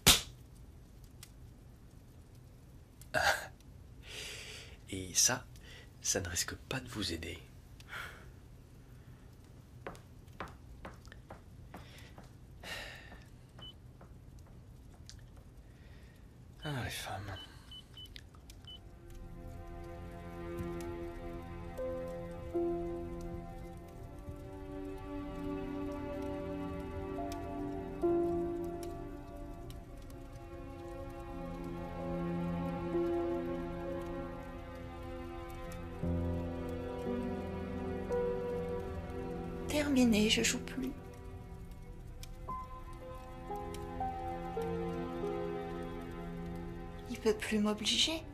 Et ça, ça ne risque pas de vous aider. Ah, les femmes. Terminé, je joue plus. Il peut plus m'obliger.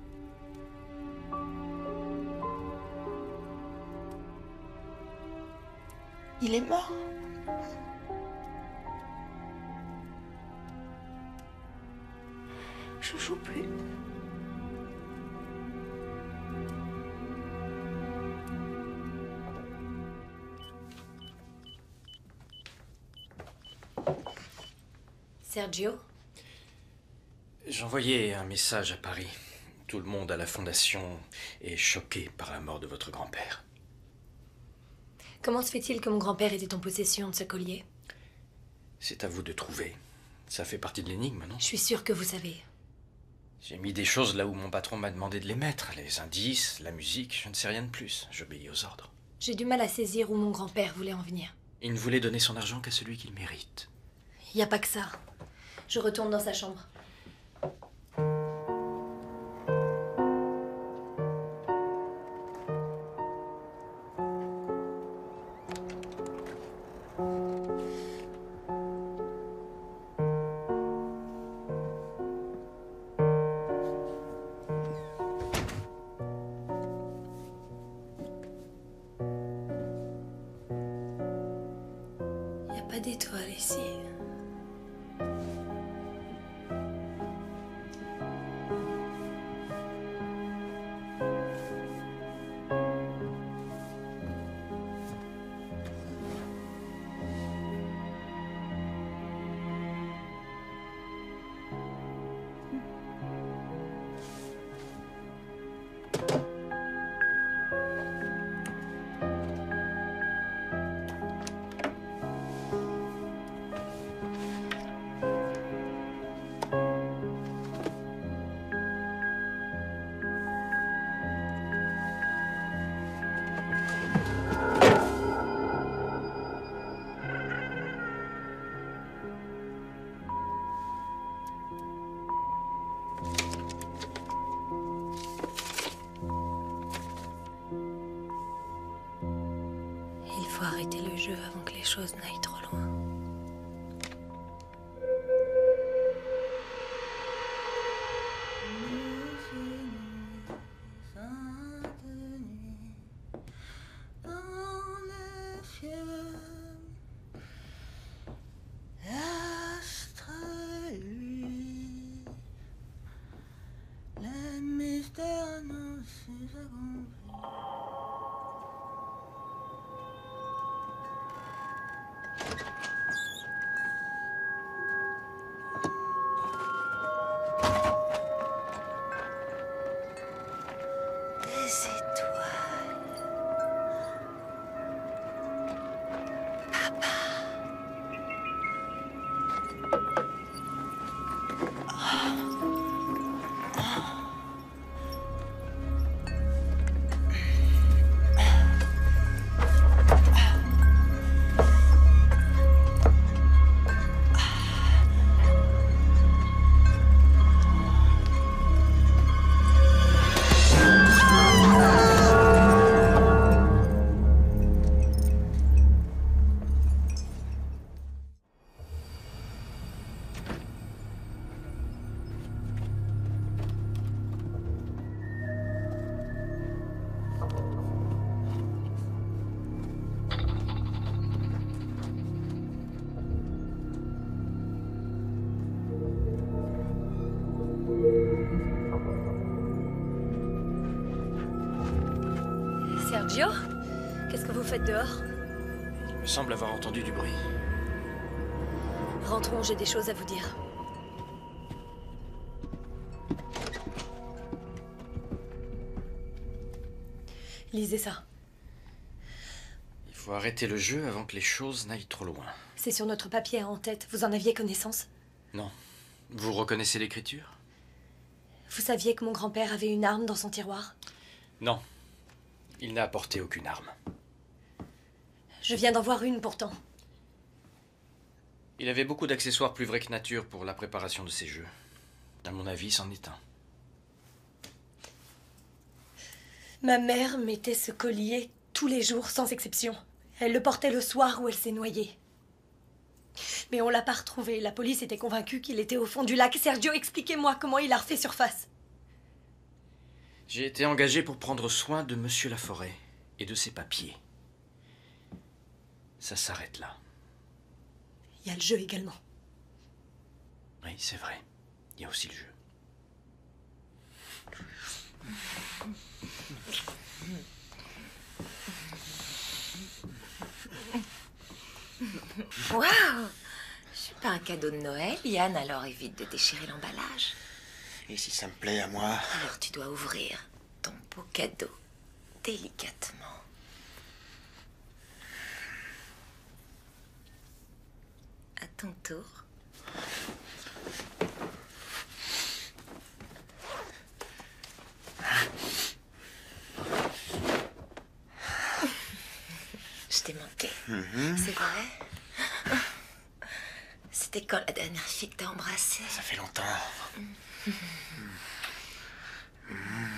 Il est mort. Je joue plus. Sergio? J'ai envoyé un message à Paris. Tout le monde à la fondation est choqué par la mort de votre grand-père. Comment se fait-il que mon grand-père était en possession de ce collier? C'est à vous de trouver. Ça fait partie de l'énigme, non? Je suis sûre que vous savez. J'ai mis des choses là où mon patron m'a demandé de les mettre. Les indices, la musique, je ne sais rien de plus. J'obéis aux ordres. J'ai du mal à saisir où mon grand-père voulait en venir. Il ne voulait donner son argent qu'à celui qu'il mérite. Il n'y a pas que ça. Je retourne dans sa chambre. Il n'y a pas d'étoile ici. faut arrêter le jeu avant que les choses n'aillent trop loin. Sergio, qu'est-ce que vous faites dehors? Il me semble avoir entendu du bruit. Rentrons, j'ai des choses à vous dire. Lisez ça. Il faut arrêter le jeu avant que les choses n'aillent trop loin. C'est sur notre papier en tête. Vous en aviez connaissance? Non. Vous reconnaissez l'écriture? Vous saviez que mon grand-père avait une arme dans son tiroir? Non. Il n'a apporté aucune arme. Je viens d'en voir une pourtant. Il avait beaucoup d'accessoires plus vrais que nature pour la préparation de ces jeux. À mon avis, c'en est un. Ma mère mettait ce collier tous les jours, sans exception. Elle le portait le soir où elle s'est noyée. Mais on l'a pas retrouvé. La police était convaincue qu'il était au fond du lac. Sergio, expliquez-moi comment il a refait surface. J'ai été engagé pour prendre soin de Monsieur Laforêt et de ses papiers. Ça s'arrête là. Il y a le jeu également. Oui, c'est vrai. Il y a aussi le jeu. Waouh! Je suis pas un cadeau de Noël, Yann, alors évite de déchirer l'emballage. Et si ça me plaît à moi? Alors tu dois ouvrir ton beau cadeau délicatement. À ton tour. Je t'ai manqué. Mm-hmm. C'est vrai? C'était quand la dernière fille que t'as embrassée? Ça fait longtemps. Mm. Mm.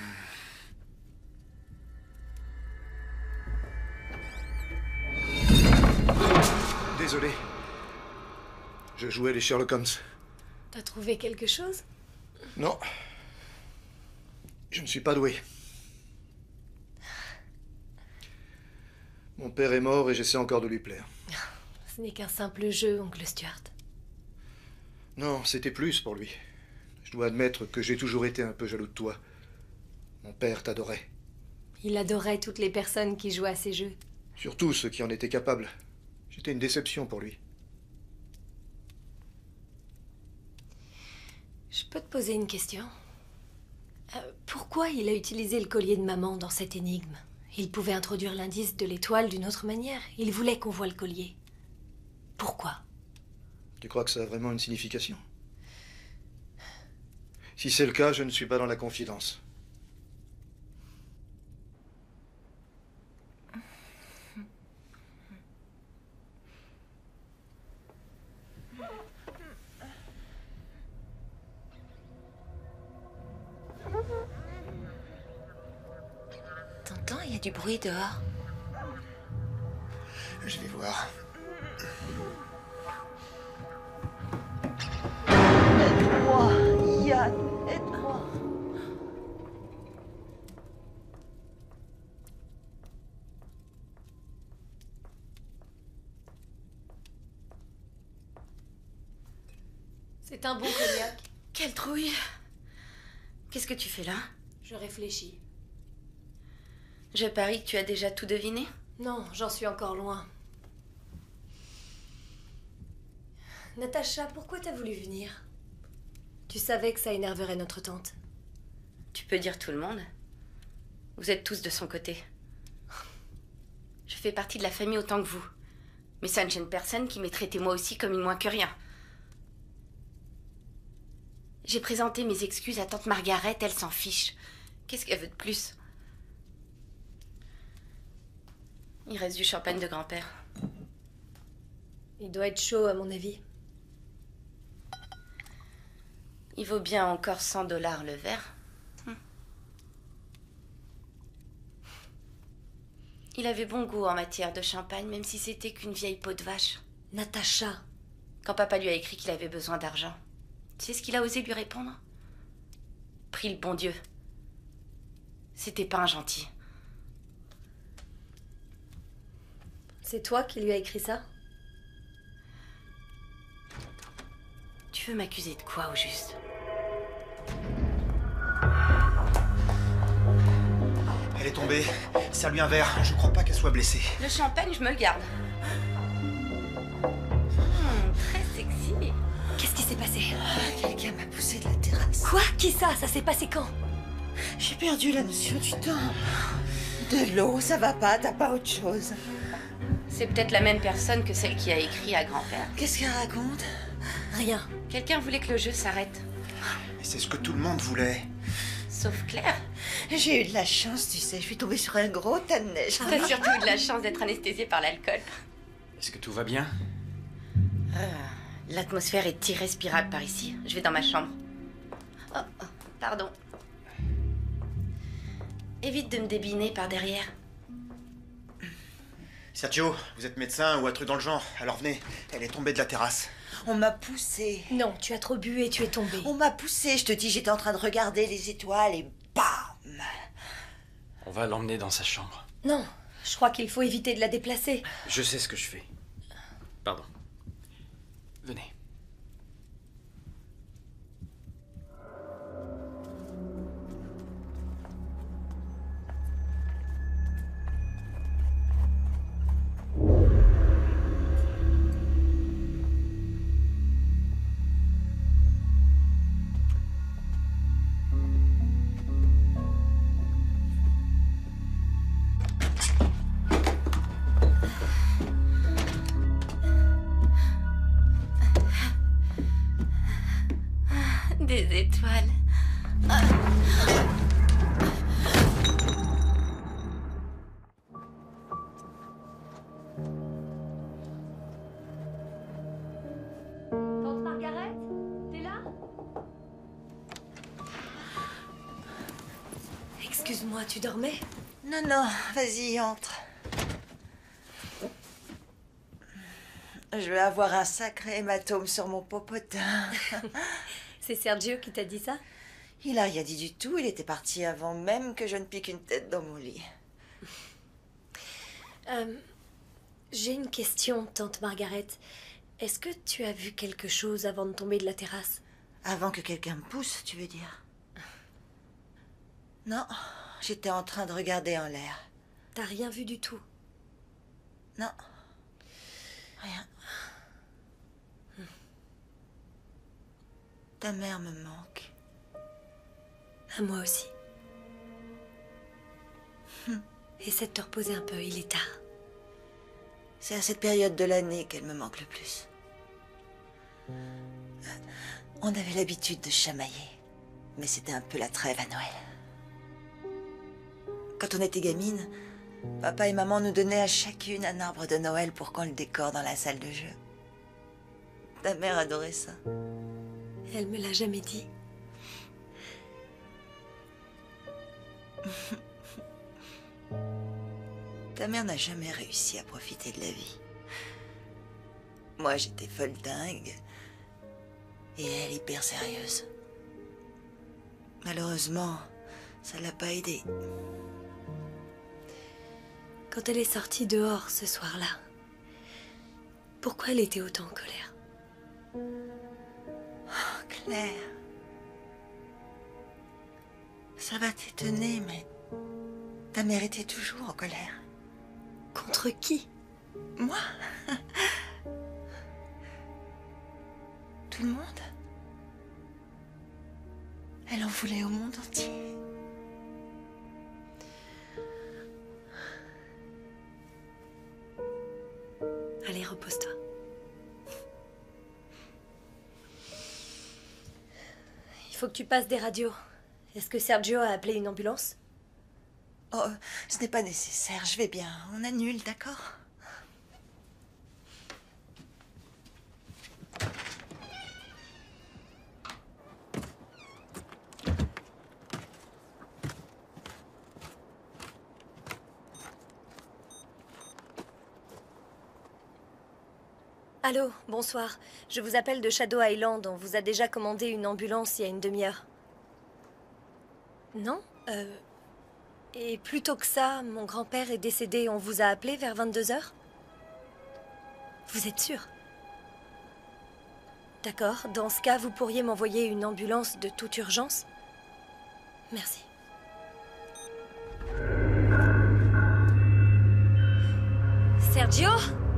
Désolé. Je jouais les Sherlock Holmes. T'as trouvé quelque chose? Non. Je ne suis pas doué. Mon père est mort et j'essaie encore de lui plaire. Ce n'est qu'un simple jeu, oncle Stuart. Non, c'était plus pour lui. Je dois admettre que j'ai toujours été un peu jaloux de toi. Mon père t'adorait. Il adorait toutes les personnes qui jouaient à ces jeux. Surtout ceux qui en étaient capables. J'étais une déception pour lui. Je peux te poser une question? Euh, pourquoi il a utilisé le collier de maman dans cette énigme? Il pouvait introduire l'indice de l'étoile d'une autre manière. Il voulait qu'on voie le collier. Pourquoi? Tu crois que ça a vraiment une signification? Si c'est le cas, je ne suis pas dans la confidence. T'entends, il y a du bruit dehors. Je vais voir. Aide-moi, Yann, aide-moi. C'est un bon cognac. Quelle trouille! Qu'est-ce que tu fais là? Je réfléchis. Je parie que tu as déjà tout deviné? Non, j'en suis encore loin. Natacha, pourquoi t'as voulu venir? Tu savais que ça énerverait notre tante. Tu peux dire tout le monde. Vous êtes tous de son côté. Je fais partie de la famille autant que vous. Mais ça ne gêne personne qui m'ait traité moi aussi comme une moins que rien. J'ai présenté mes excuses à tante Margaret, elle s'en fiche. Qu'est-ce qu'elle veut de plus? Il reste du champagne de grand-père. Il doit être chaud, à mon avis. Il vaut bien encore cent dollars le verre. Hum. Il avait bon goût en matière de champagne, même si c'était qu'une vieille peau de vache. Natacha. Quand papa lui a écrit qu'il avait besoin d'argent, tu sais ce qu'il a osé lui répondre? Prie le bon Dieu. C'était pas un gentil. C'est toi qui lui as écrit ça? Tu veux m'accuser de quoi, au juste? Elle est tombée. Serre-lui un verre. Je crois pas qu'elle soit blessée. Le champagne, je me le garde. Hum, très sexy. Qu'est-ce qui s'est passé? Quelqu'un m'a poussé de la terrasse. Quoi? Qui ça? Ça s'est passé quand? J'ai perdu la notion du temps. De l'eau, ça va pas, t'as pas autre chose. C'est peut-être la même personne que celle qui a écrit à grand-père. Qu'est-ce qu'elle raconte? Rien. Quelqu'un voulait que le jeu s'arrête. Mais c'est ce que tout le monde voulait. Sauf Claire. J'ai eu de la chance, tu sais, je suis tombée sur un gros tas de neige. T'as surtout eu de la chance d'être anesthésiée par l'alcool. Est-ce que tout va bien? Ah, l'atmosphère est irrespirable par ici. Je vais dans ma chambre. Oh, oh, pardon. Évite de me débiner par derrière. Sergio, vous êtes médecin ou un truc dans le genre, alors venez. Elle est tombée de la terrasse. On m'a poussée. Non, tu as trop bu et tu es tombé. On m'a poussée, je te dis, j'étais en train de regarder les étoiles et bam! On va l'emmener dans sa chambre. Non, je crois qu'il faut éviter de la déplacer. Je sais ce que je fais. Pardon. Venez. Des étoiles. Ah. Tante Margaret, t'es là? Excuse-moi, tu dormais? Non, non, vas-y, entre. Je vais avoir un sacré hématome sur mon popotin. C'est Sergio qui t'a dit ça? Il a rien dit du tout, il était parti avant même que je ne pique une tête dans mon lit. Euh, j'ai une question, tante Margaret. Est-ce que tu as vu quelque chose avant de tomber de la terrasse? Avant que quelqu'un me pousse, tu veux dire? Non, j'étais en train de regarder en l'air. T'as rien vu du tout? Non, rien. Ta mère me manque. À moi aussi. Essaie de te reposer un peu, il est tard. C'est à cette période de l'année qu'elle me manque le plus. On avait l'habitude de chamailler, mais c'était un peu la trêve à Noël. Quand on était gamine, papa et maman nous donnaient à chacune un arbre de Noël pour qu'on le décore dans la salle de jeu. Ta mère adorait ça. Elle me l'a jamais dit. Ta mère n'a jamais réussi à profiter de la vie. Moi, j'étais folle dingue. Et elle, hyper sérieuse. Malheureusement, ça l'a pas aidée. Quand elle est sortie dehors ce soir-là, pourquoi elle était autant en colère? Oh, Claire. Ça va t'étonner, mais ta mère était toujours en colère. Contre qui? Moi? Tout le monde? Elle en voulait au monde entier. Allez, repose-toi. Il faut que tu passes des radios. Est-ce que Sergio a appelé une ambulance? Oh, ce n'est pas nécessaire, je vais bien. On annule, d'accord? Allô, bonsoir. Je vous appelle de Shadow Island. On vous a déjà commandé une ambulance il y a une demi-heure. Non? Euh... Et plus tôt que ça, mon grand-père est décédé. On vous a appelé vers vingt-deux heures? Vous êtes sûr? D'accord. Dans ce cas, vous pourriez m'envoyer une ambulance de toute urgence? Merci. Sergio?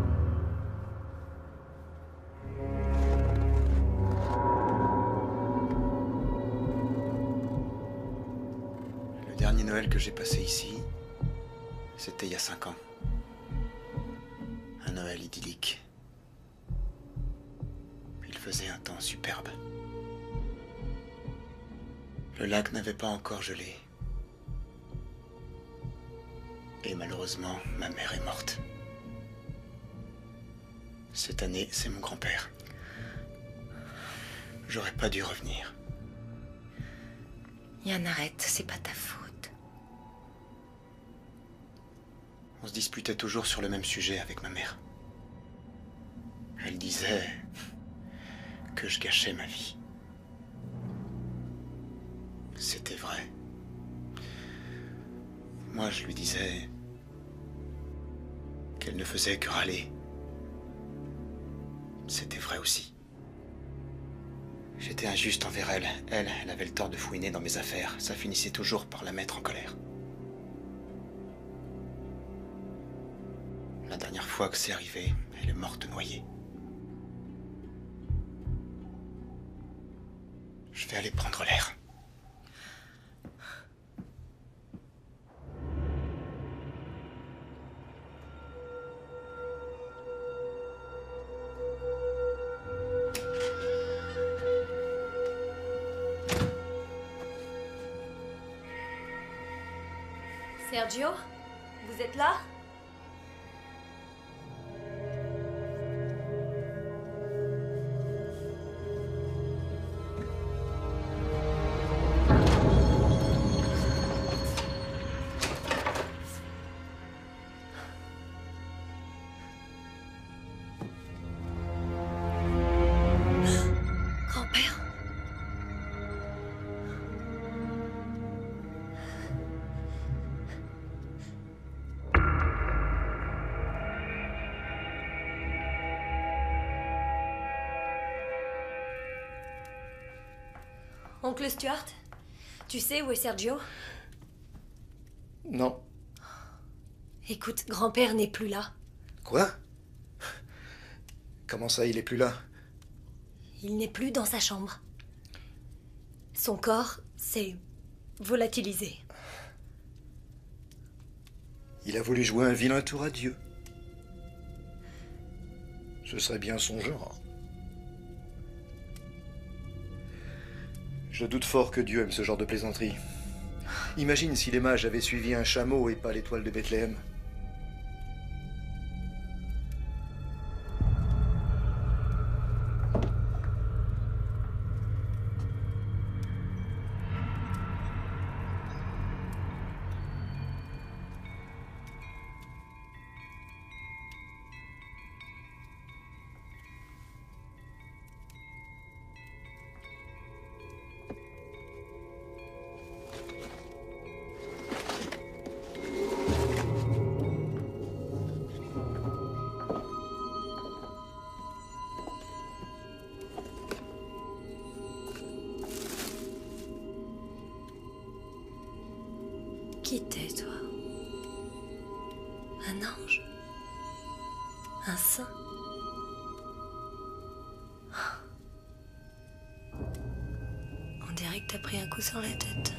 Le dernier Noël que j'ai passé ici, c'était il y a cinq ans. Un Noël idyllique. Il faisait un temps superbe. Le lac n'avait pas encore gelé. Et malheureusement, ma mère est morte. Cette année, c'est mon grand-père. J'aurais pas dû revenir. Yann, arrête, c'est pas ta faute. On se disputait toujours sur le même sujet avec ma mère. Elle disait que je gâchais ma vie. C'était vrai. Moi, je lui disais qu'elle ne faisait que râler. C'était vrai aussi. J'étais injuste envers elle. Elle, elle avait le tort de fouiner dans mes affaires. Ça finissait toujours par la mettre en colère. La dernière fois que c'est arrivé, elle est morte noyée. Je vais aller prendre l'air. Sergio, vous êtes là? Grand-père? Oncle Stuart, tu sais où est Sergio? Non. Écoute, grand-père n'est plus là. Quoi? Comment ça, il est plus là? Il n'est plus dans sa chambre. Son corps s'est volatilisé. Il a voulu jouer un vilain tour à Dieu. Ce serait bien son genre. Je doute fort que Dieu aime ce genre de plaisanterie. Imagine si les mages avaient suivi un chameau et pas l'étoile de Bethléem. Un sein. On dirait que t'as pris un coup sur la tête.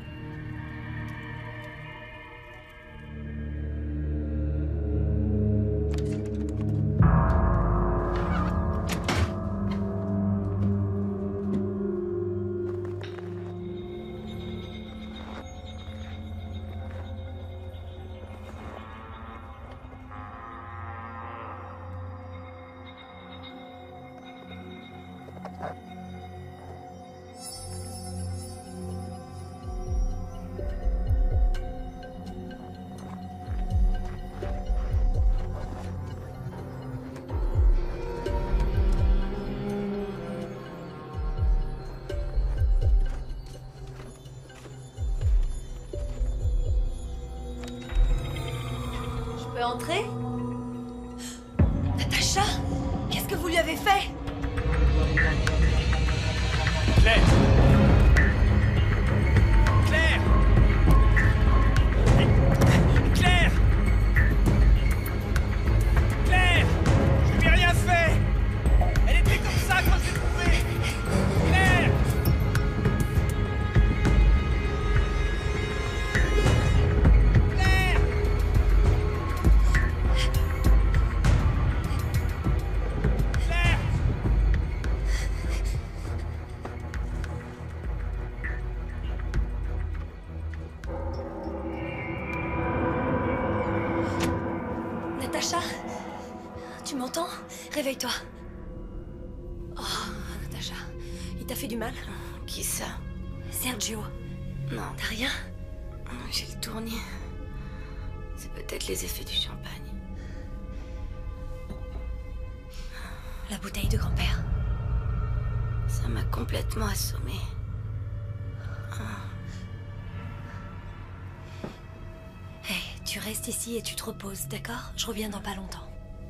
Entrer? Natacha? Qu'est-ce que vous lui avez fait? Claire! Claire! Claire! Claire! Je lui ai rien fait! Elle était comme ça quand je l'ai trouvée! Claire! Natacha? Tu m'entends? Réveille-toi. Oh, Natacha, il t'a fait du mal? Qui ça? Sergio. Non. T'as rien? J'ai le tournis. C'est peut-être les effets du champagne. La bouteille de grand-père. Ça m'a complètement assommée. Hé, hey, tu restes ici et tu te reposes, d'accord? Je reviens dans pas longtemps.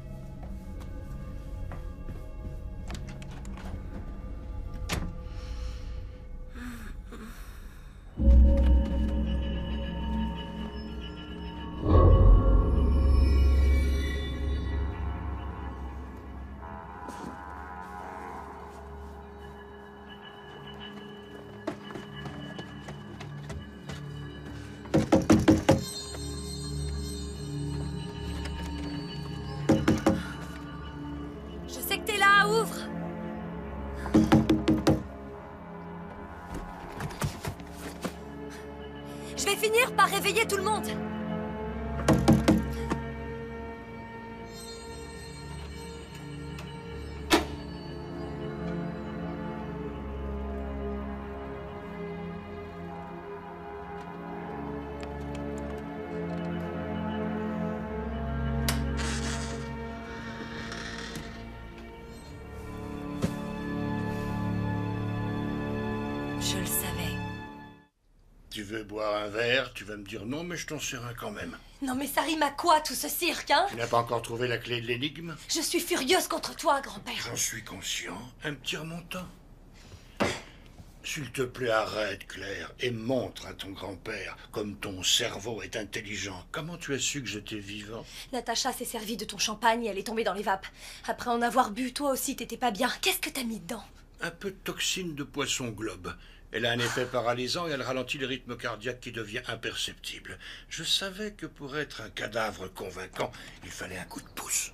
Je vais finir par réveiller tout le monde. Je le savais. Tu veux boire un verre, tu vas me dire non, mais je t'en sers un quand même. Non mais ça rime à quoi tout ce cirque, hein? Tu n'as pas encore trouvé la clé de l'énigme? Je suis furieuse contre toi, grand-père. J'en suis conscient. Un petit remontant. S'il te plaît, arrête, Claire, et montre à ton grand-père comme ton cerveau est intelligent. Comment tu as su que j'étais vivant? Natacha s'est servie de ton champagne et elle est tombée dans les vapes. Après en avoir bu, toi aussi t'étais pas bien. Qu'est-ce que t'as mis dedans? Un peu de toxine de poisson globe. Elle a un effet paralysant et elle ralentit le rythme cardiaque qui devient imperceptible. Je savais que pour être un cadavre convaincant, il fallait un coup de pouce.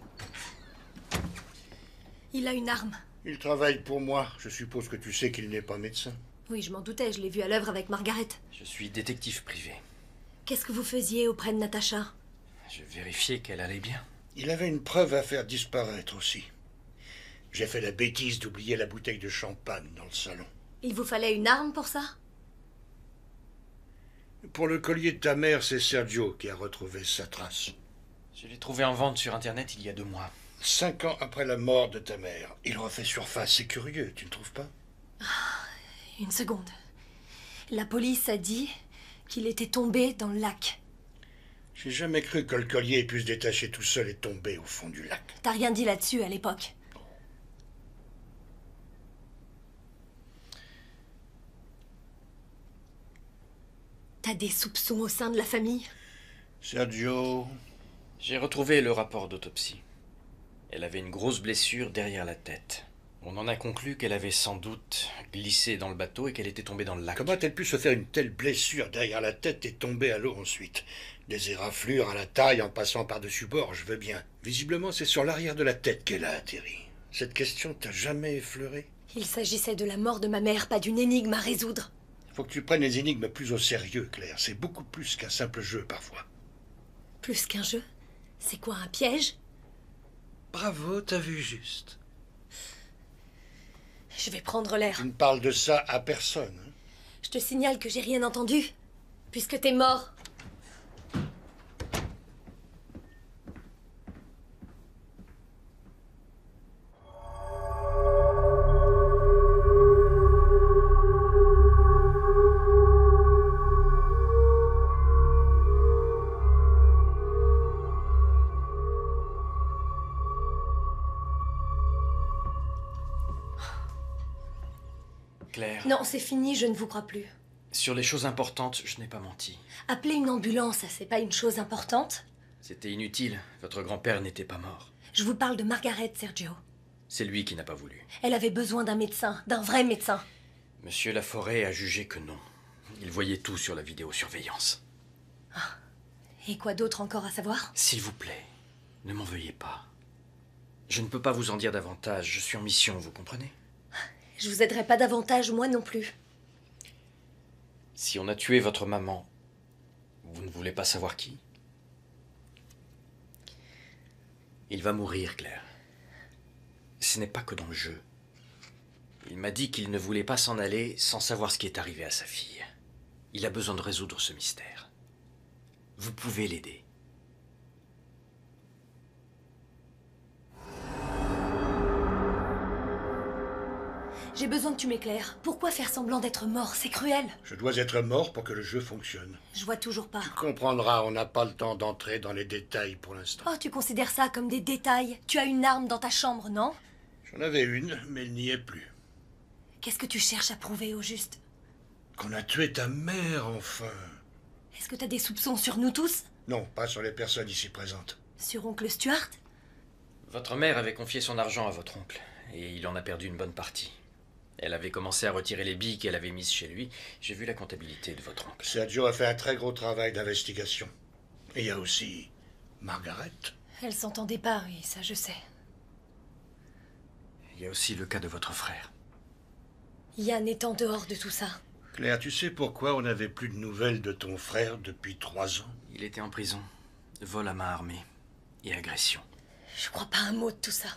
Il a une arme. Il travaille pour moi. Je suppose que tu sais qu'il n'est pas médecin. Oui, je m'en doutais, je l'ai vu à l'œuvre avec Margaret. Je suis détective privé. Qu'est-ce que vous faisiez auprès de Natacha? Je vérifiais qu'elle allait bien. Il avait une preuve à faire disparaître aussi. J'ai fait la bêtise d'oublier la bouteille de champagne dans le salon. Il vous fallait une arme pour ça? Pour le collier de ta mère, c'est Sergio qui a retrouvé sa trace. Je l'ai trouvé en vente sur Internet il y a deux mois. Cinq ans après la mort de ta mère. Il refait surface, c'est curieux, tu ne trouves pas? Une seconde. La police a dit qu'il était tombé dans le lac. J'ai jamais cru que le collier ait pu se détacher tout seul et tomber au fond du lac. T'as rien dit là-dessus à l'époque? T'as des soupçons au sein de la famille? Sergio... J'ai retrouvé le rapport d'autopsie. Elle avait une grosse blessure derrière la tête. On en a conclu qu'elle avait sans doute glissé dans le bateau et qu'elle était tombée dans le lac. Comment a-t-elle pu se faire une telle blessure derrière la tête et tomber à l'eau ensuite? Des éraflures à la taille en passant par-dessus bord, je veux bien. Visiblement, c'est sur l'arrière de la tête qu'elle a atterri. Cette question t'a jamais effleuré? Il s'agissait de la mort de ma mère, pas d'une énigme à résoudre. Il faut que tu prennes les énigmes plus au sérieux, Claire. C'est beaucoup plus qu'un simple jeu, parfois. Plus qu'un jeu? C'est quoi, un piège? Bravo, t'as vu juste. Je vais prendre l'air. Tu ne parles de ça à personne. Hein? Je te signale que j'ai rien entendu, puisque t'es mort. Claire. Non, c'est fini, je ne vous crois plus. Sur les choses importantes, je n'ai pas menti. Appeler une ambulance, c'est pas une chose importante? C'était inutile. Votre grand-père n'était pas mort. Je vous parle de Margaret, Sergio. C'est lui qui n'a pas voulu. Elle avait besoin d'un médecin, d'un vrai médecin. Monsieur Laforêt a jugé que non. Il voyait tout sur la vidéosurveillance. Ah. Et quoi d'autre encore à savoir? S'il vous plaît, ne m'en veuillez pas. Je ne peux pas vous en dire davantage. Je suis en mission, vous comprenez? Je vous aiderai pas davantage, moi non plus. Si on a tué votre maman, vous ne voulez pas savoir qui? Il va mourir, Claire. Ce n'est pas que dans le jeu. Il m'a dit qu'il ne voulait pas s'en aller sans savoir ce qui est arrivé à sa fille. Il a besoin de résoudre ce mystère. Vous pouvez l'aider. J'ai besoin que tu m'éclaires. Pourquoi faire semblant d'être mort? C'est cruel. Je dois être mort pour que le jeu fonctionne. Je vois toujours pas. Tu comprendras, on n'a pas le temps d'entrer dans les détails pour l'instant. Oh, tu considères ça comme des détails? Tu as une arme dans ta chambre, non? J'en avais une, mais elle n'y est plus. Qu'est-ce que tu cherches à prouver au juste? Qu'on a tué ta mère, enfin. Est-ce que t'as des soupçons sur nous tous? Non, pas sur les personnes ici présentes. Sur oncle Stuart? Votre mère avait confié son argent à votre oncle, et il en a perdu une bonne partie. Elle avait commencé à retirer les billes qu'elle avait mises chez lui. J'ai vu la comptabilité de votre oncle. Sergio a fait un très gros travail d'investigation. Et il y a aussi Margaret. Elle s'entendait pas, oui, ça je sais. Il y a aussi le cas de votre frère. Yann est en dehors de tout ça. Claire, tu sais pourquoi on n'avait plus de nouvelles de ton frère depuis trois ans? Il était en prison. Vol à main armée et agression. Je crois pas un mot de tout ça.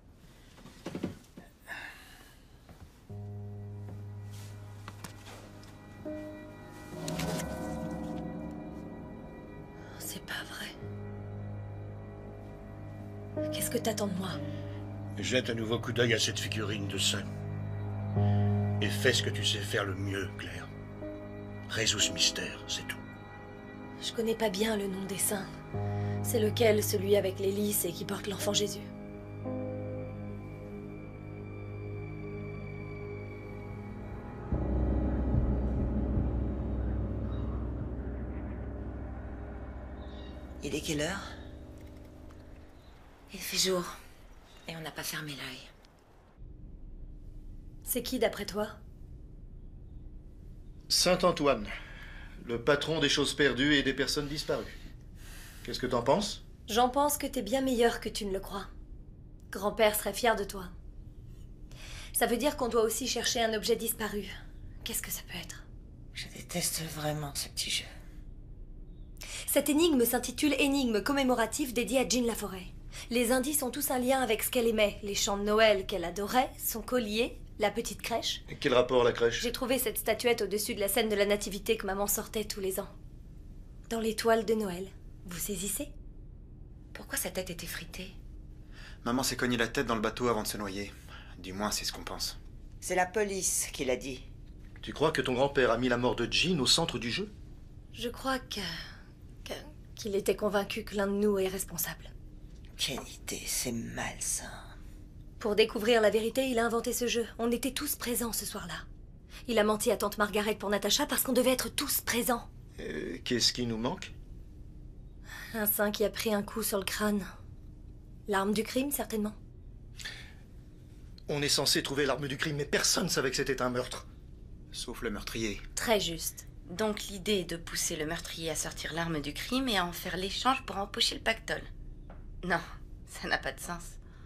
C'est pas vrai. Qu'est-ce que t'attends de moi? Jette un nouveau coup d'œil à cette figurine de saint. Et fais ce que tu sais faire le mieux, Claire. Résous ce mystère, c'est tout. Je connais pas bien le nom des saints. C'est lequel, celui avec les lys et qui porte l'enfant Jésus? Il est quelle heure? Il fait jour. Et on n'a pas fermé l'œil. C'est qui d'après toi? Saint Antoine, le patron des choses perdues et des personnes disparues. Qu'est-ce que t'en penses? J'en pense que t'es bien meilleur que tu ne le crois. Grand-père serait fier de toi. Ça veut dire qu'on doit aussi chercher un objet disparu. Qu'est-ce que ça peut être? Je déteste vraiment ce petit jeu. Cette énigme s'intitule Énigme commémorative dédiée à Jean Laforêt. Les indices ont tous un lien avec ce qu'elle aimait, les chants de Noël qu'elle adorait, son collier, la petite crèche. Et quel rapport la crèche? J'ai trouvé cette statuette au-dessus de la scène de la nativité que maman sortait tous les ans. Dans l'étoile de Noël. Vous saisissez? Pourquoi sa tête était fritée? Maman s'est cognée la tête dans le bateau avant de se noyer. Du moins, c'est ce qu'on pense. C'est la police qui l'a dit. Tu crois que ton grand-père a mis la mort de Jean au centre du jeu? Je crois que... que- qu'il était convaincu que l'un de nous est responsable. Quelle idée, c'est malsain. Pour découvrir la vérité, il a inventé ce jeu. On était tous présents ce soir-là. Il a menti à tante Margaret pour Natacha parce qu'on devait être tous présents. Euh, Qu'est-ce qui nous manque? Un saint qui a pris un coup sur le crâne. L'arme du crime, certainement. On est censé trouver l'arme du crime, mais personne ne savait que c'était un meurtre. Sauf le meurtrier. Très juste. Donc l'idée est de pousser le meurtrier à sortir l'arme du crime et à en faire l'échange pour empocher le pactole. Non, ça n'a pas de sens.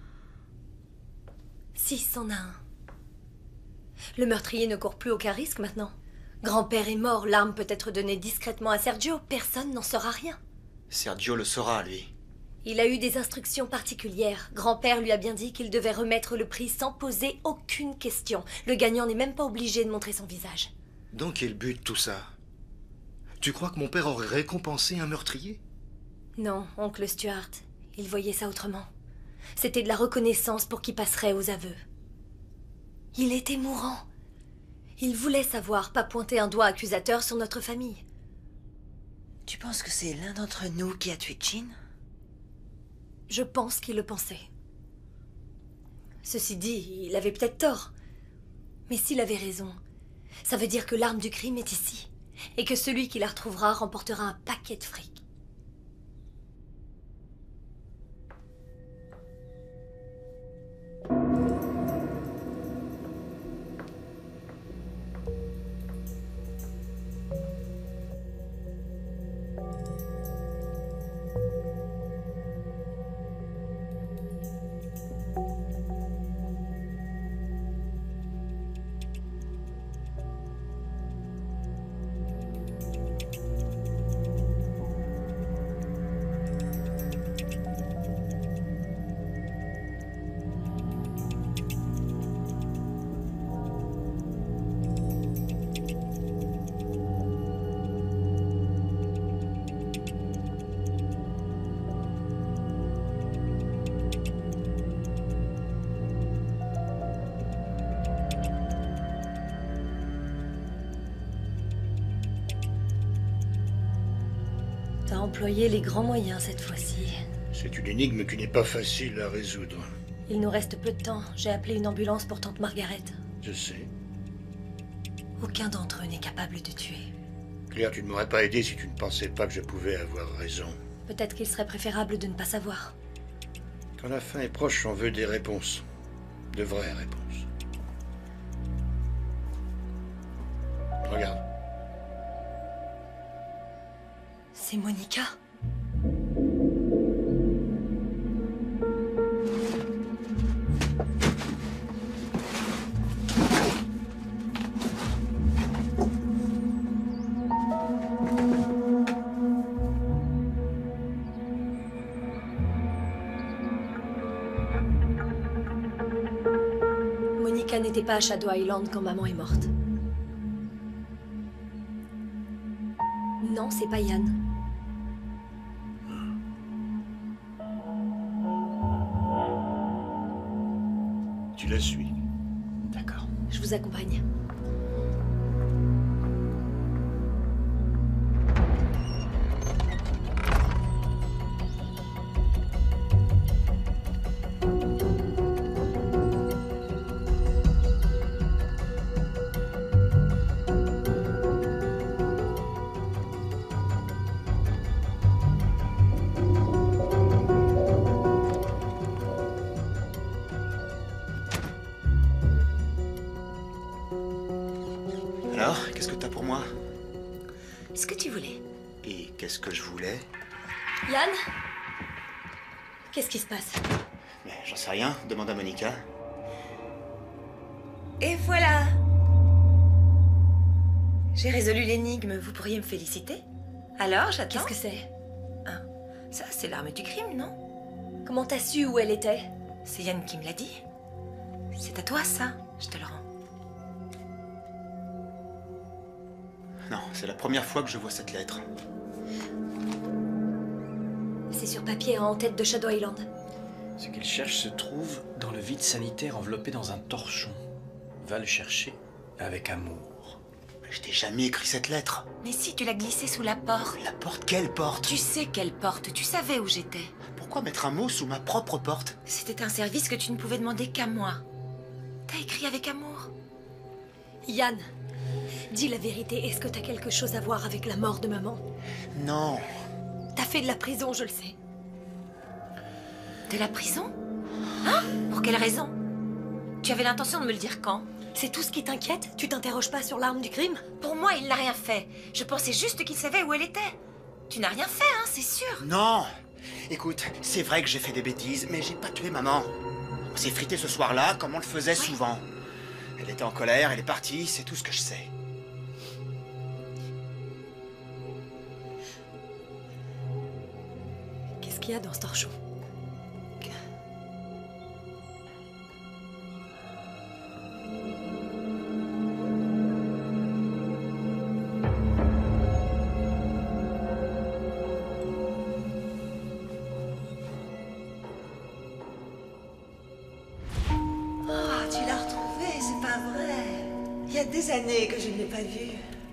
Si, c'en a un. Le meurtrier ne court plus aucun risque maintenant. Grand-père est mort, l'arme peut être donnée discrètement à Sergio, personne n'en saura rien. Sergio le saura, lui. Il a eu des instructions particulières. Grand-père lui a bien dit qu'il devait remettre le prix sans poser aucune question. Le gagnant n'est même pas obligé de montrer son visage. Donc quel but tout ça? Tu crois que mon père aurait récompensé un meurtrier? Non, oncle Stuart. Il voyait ça autrement. C'était de la reconnaissance pour qui passerait aux aveux. Il était mourant. Il voulait savoir, pas pointer un doigt accusateur sur notre famille. Tu penses que c'est l'un d'entre nous qui a tué Jean? Je pense qu'il le pensait. Ceci dit, il avait peut-être tort. Mais s'il avait raison, ça veut dire que l'arme du crime est ici. Et que celui qui la retrouvera remportera un paquet de fric. T'as employé les grands moyens cette fois-ci. C'est une énigme qui n'est pas facile à résoudre. Il nous reste peu de temps. J'ai appelé une ambulance pour tante Margaret. Je sais. Aucun d'entre eux n'est capable de tuer. Claire, tu ne m'aurais pas aidé si tu ne pensais pas que je pouvais avoir raison. Peut-être qu'il serait préférable de ne pas savoir. Quand la fin est proche, on veut des réponses. De vraies réponses. Regarde. C'est Monica. Monica n'était pas à Shadow Island quand maman est morte. Non, c'est pas Yann. Tu la suis. D'accord. Je vous accompagne. Alors, qu'est-ce que t'as pour moi? Ce que tu voulais. Et qu'est-ce que je voulais? Yann? Qu'est-ce qui se passe? Mais j'en sais rien, demande à Monica. Et voilà. J'ai résolu l'énigme, vous pourriez me féliciter? Alors, j'attends. Qu'est-ce que c'est? Ah, ça, c'est l'arme du crime, non? Comment t'as su où elle était? C'est Yann qui me l'a dit. C'est à toi, ça. Je te le rends. Non, c'est la première fois que je vois cette lettre. C'est sur papier en tête de Shadow Island. Ce qu'il cherche se trouve dans le vide sanitaire enveloppé dans un torchon. Va le chercher avec amour. Mais je t'ai jamais écrit cette lettre. Mais si, tu l'as glissée sous la porte. La porte? Quelle porte? Tu sais quelle porte, tu savais où j'étais. Pourquoi mettre un mot sous ma propre porte? C'était un service que tu ne pouvais demander qu'à moi. T'as écrit avec amour. Yann, dis la vérité, est-ce que t'as quelque chose à voir avec la mort de maman? Non. T'as fait de la prison, je le sais. De la prison? Hein? Pour quelle raison? Tu avais l'intention de me le dire quand? C'est tout ce qui t'inquiète? Tu t'interroges pas sur l'arme du crime? Pour moi, il n'a rien fait. Je pensais juste qu'il savait où elle était. Tu n'as rien fait, hein, c'est sûr. Non! Écoute, c'est vrai que j'ai fait des bêtises, mais j'ai pas tué maman. On s'est frité ce soir-là, comme on le faisait Ouais. souvent. Elle était en colère, elle est partie, c'est tout ce que je sais. Qu'est-ce qu'il y a dans ce torchon? Ah, tu l'as retrouvé, c'est pas vrai. Il y a des années que je ne l'ai pas vu.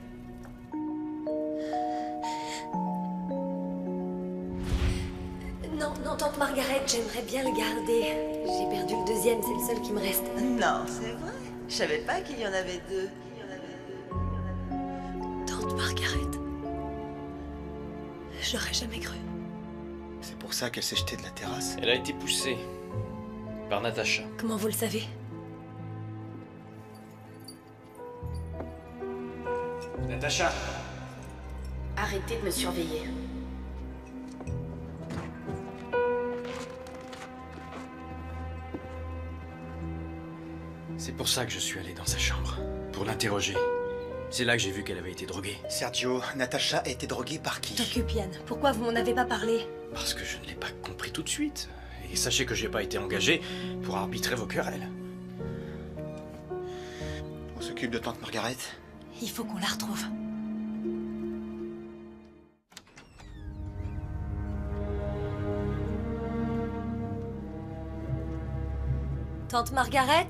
Non, non, tante Margaret, j'aimerais bien le garder. J'ai perdu le deuxième, c'est le seul qui me reste. Non, c'est vrai. Je savais pas qu'il y en avait deux. Tante Margaret. J'aurais jamais cru. C'est pour ça qu'elle s'est jetée de la terrasse. Elle a été poussée par Natacha. Comment vous le savez? Natacha! Arrêtez de me surveiller. C'est pour ça que je suis allé dans sa chambre. Pour l'interroger. C'est là que j'ai vu qu'elle avait été droguée. Sergio, Natacha a été droguée par qui? T'occupe, Yann. Pourquoi vous m'en avez pas parlé? Parce que je ne l'ai pas compris tout de suite. Et sachez que j'ai pas été engagé pour arbitrer vos querelles. On s'occupe de tante Margaret. Il faut qu'on la retrouve. Tante Margaret?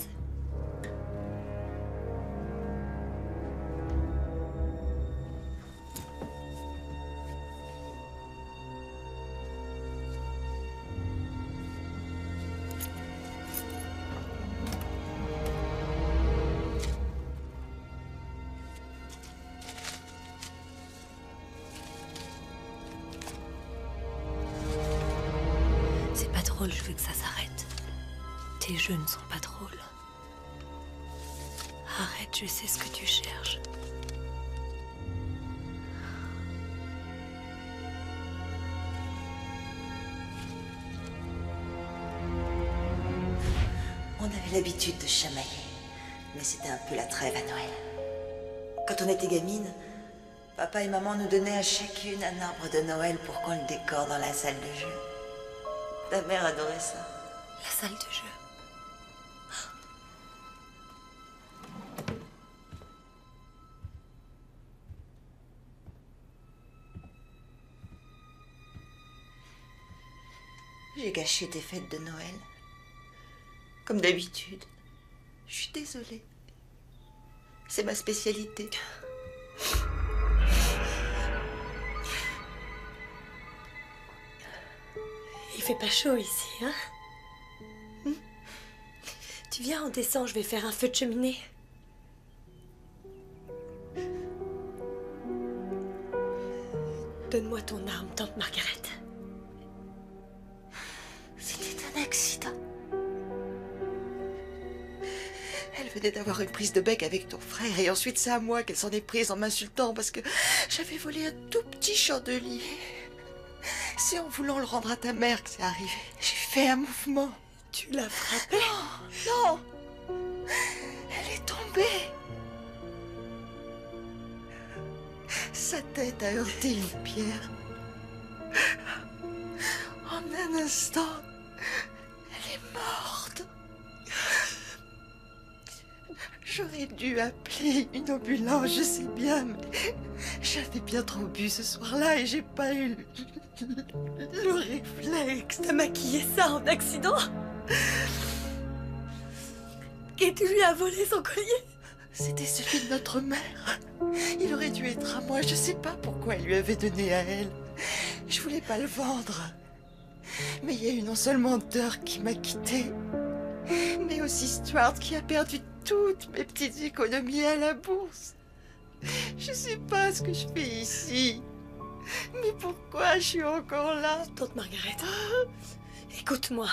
C'est pas drôle, je veux que ça s'arrête. Tes jeux ne sont pas drôles. Arrête, je sais ce que tu cherches. On avait l'habitude de chamailler, mais c'était un peu la trêve à Noël. Quand on était gamine, papa et maman nous donnaient à chacune un arbre de Noël pour qu'on le décore dans la salle de jeu. Ta mère adorait ça. La salle de jeu. J'ai gâché tes fêtes de Noël. Comme d'habitude. Je suis désolée. C'est ma spécialité. Il fait pas chaud ici, hein? Hmm? Tu viens en descend, je vais faire un feu de cheminée. Donne-moi ton arme, tante Margaret. C'était un accident. Elle venait d'avoir une prise de bec avec ton frère et ensuite c'est à moi qu'elle s'en est prise en m'insultant parce que j'avais volé un tout petit chandelier. C'est en voulant le rendre à ta mère que c'est arrivé. J'ai fait un mouvement. Tu l'as frappée? Non, non. Elle est tombée. Sa tête a heurté une pierre. En un instant, elle est morte. J'aurais dû appeler une ambulance, je sais bien, mais j'avais bien trop bu ce soir-là et j'ai pas eu le, le, le réflexe. T'as maquillé ça en accident? Et tu lui as volé son collier? C'était celui de notre mère. Il aurait dû être à moi, je sais pas pourquoi elle lui avait donné à elle. Je voulais pas le vendre. Mais il y a eu non seulement Dirk qui m'a quitté, mais aussi Stuart qui a perdu toutes mes petites économies à la bourse. Je sais pas ce que je fais ici. Mais pourquoi je suis encore là? Tante Margaret, Écoute-moi.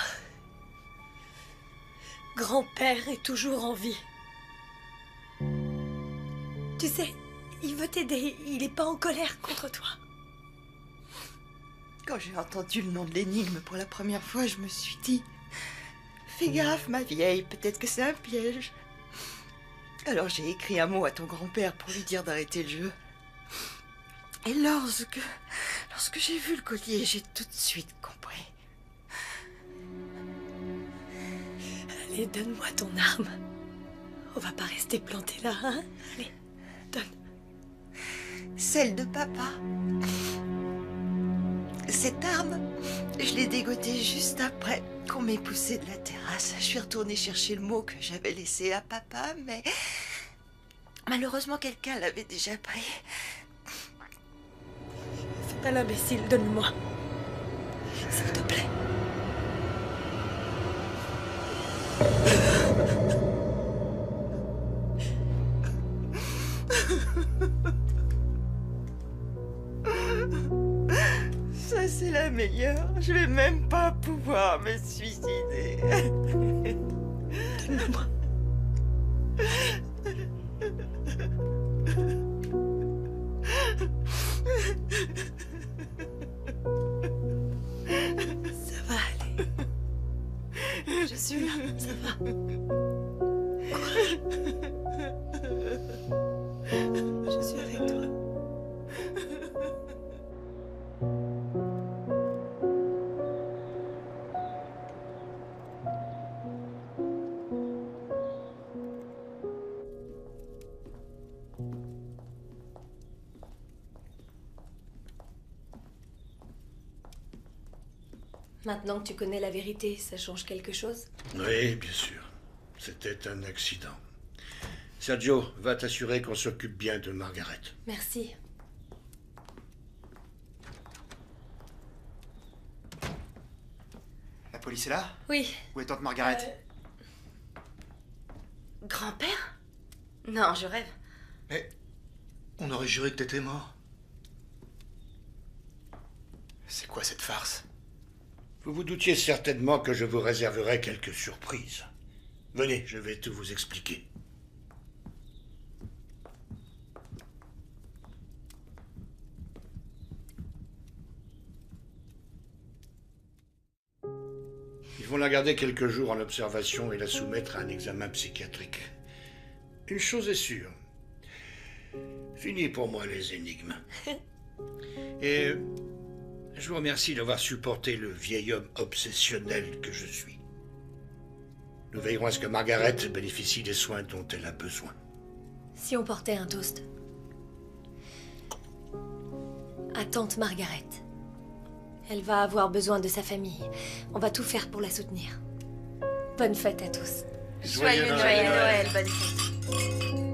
Grand-père est toujours en vie. Tu sais, il veut t'aider. Il n'est pas en colère contre toi. Quand j'ai entendu le nom de l'énigme pour la première fois, je me suis dit... Fais gaffe, ma vieille, peut-être que c'est un piège. Alors j'ai écrit un mot à ton grand-père pour lui dire d'arrêter le jeu. Et lorsque... Lorsque j'ai vu le collier, j'ai tout de suite compris. Allez, donne-moi ton arme. On va pas rester plantés là, hein? Allez, donne. Celle de papa. Cette arme, je l'ai dégotée juste après qu'on m'ait poussé de la terrasse. Je suis retournée chercher le mot que j'avais laissé à papa, mais... Malheureusement, quelqu'un l'avait déjà pris. Fais pas l'imbécile, donne-moi. S'il te plaît. Ça, c'est la meilleure. Je vais même pas pouvoir me suicider. Donne-moi. Ça va aller. Je suis là, ça va. Courage. Je suis avec toi. Maintenant que tu connais la vérité, ça change quelque chose? Oui, bien sûr. C'était un accident. Sergio, va t'assurer qu'on s'occupe bien de Margaret. Merci. La police est là? Oui. Où est tante Margaret? Euh... Grand-père? Non, je rêve. Mais on aurait juré que t'étais mort. C'est quoi cette farce? Vous vous doutiez certainement que je vous réserverais quelques surprises. Venez, je vais tout vous expliquer. Ils vont la garder quelques jours en observation et la soumettre à un examen psychiatrique. Une chose est sûre. Fini pour moi les énigmes. Et je vous remercie d'avoir supporté le vieil homme obsessionnel que je suis. Nous veillerons à ce que Margaret bénéficie des soins dont elle a besoin. Si on portait un toast à tante Margaret. Elle va avoir besoin de sa famille. On va tout faire pour la soutenir. Bonne fête à tous. Joyeux Noël, Noël, bonne fête.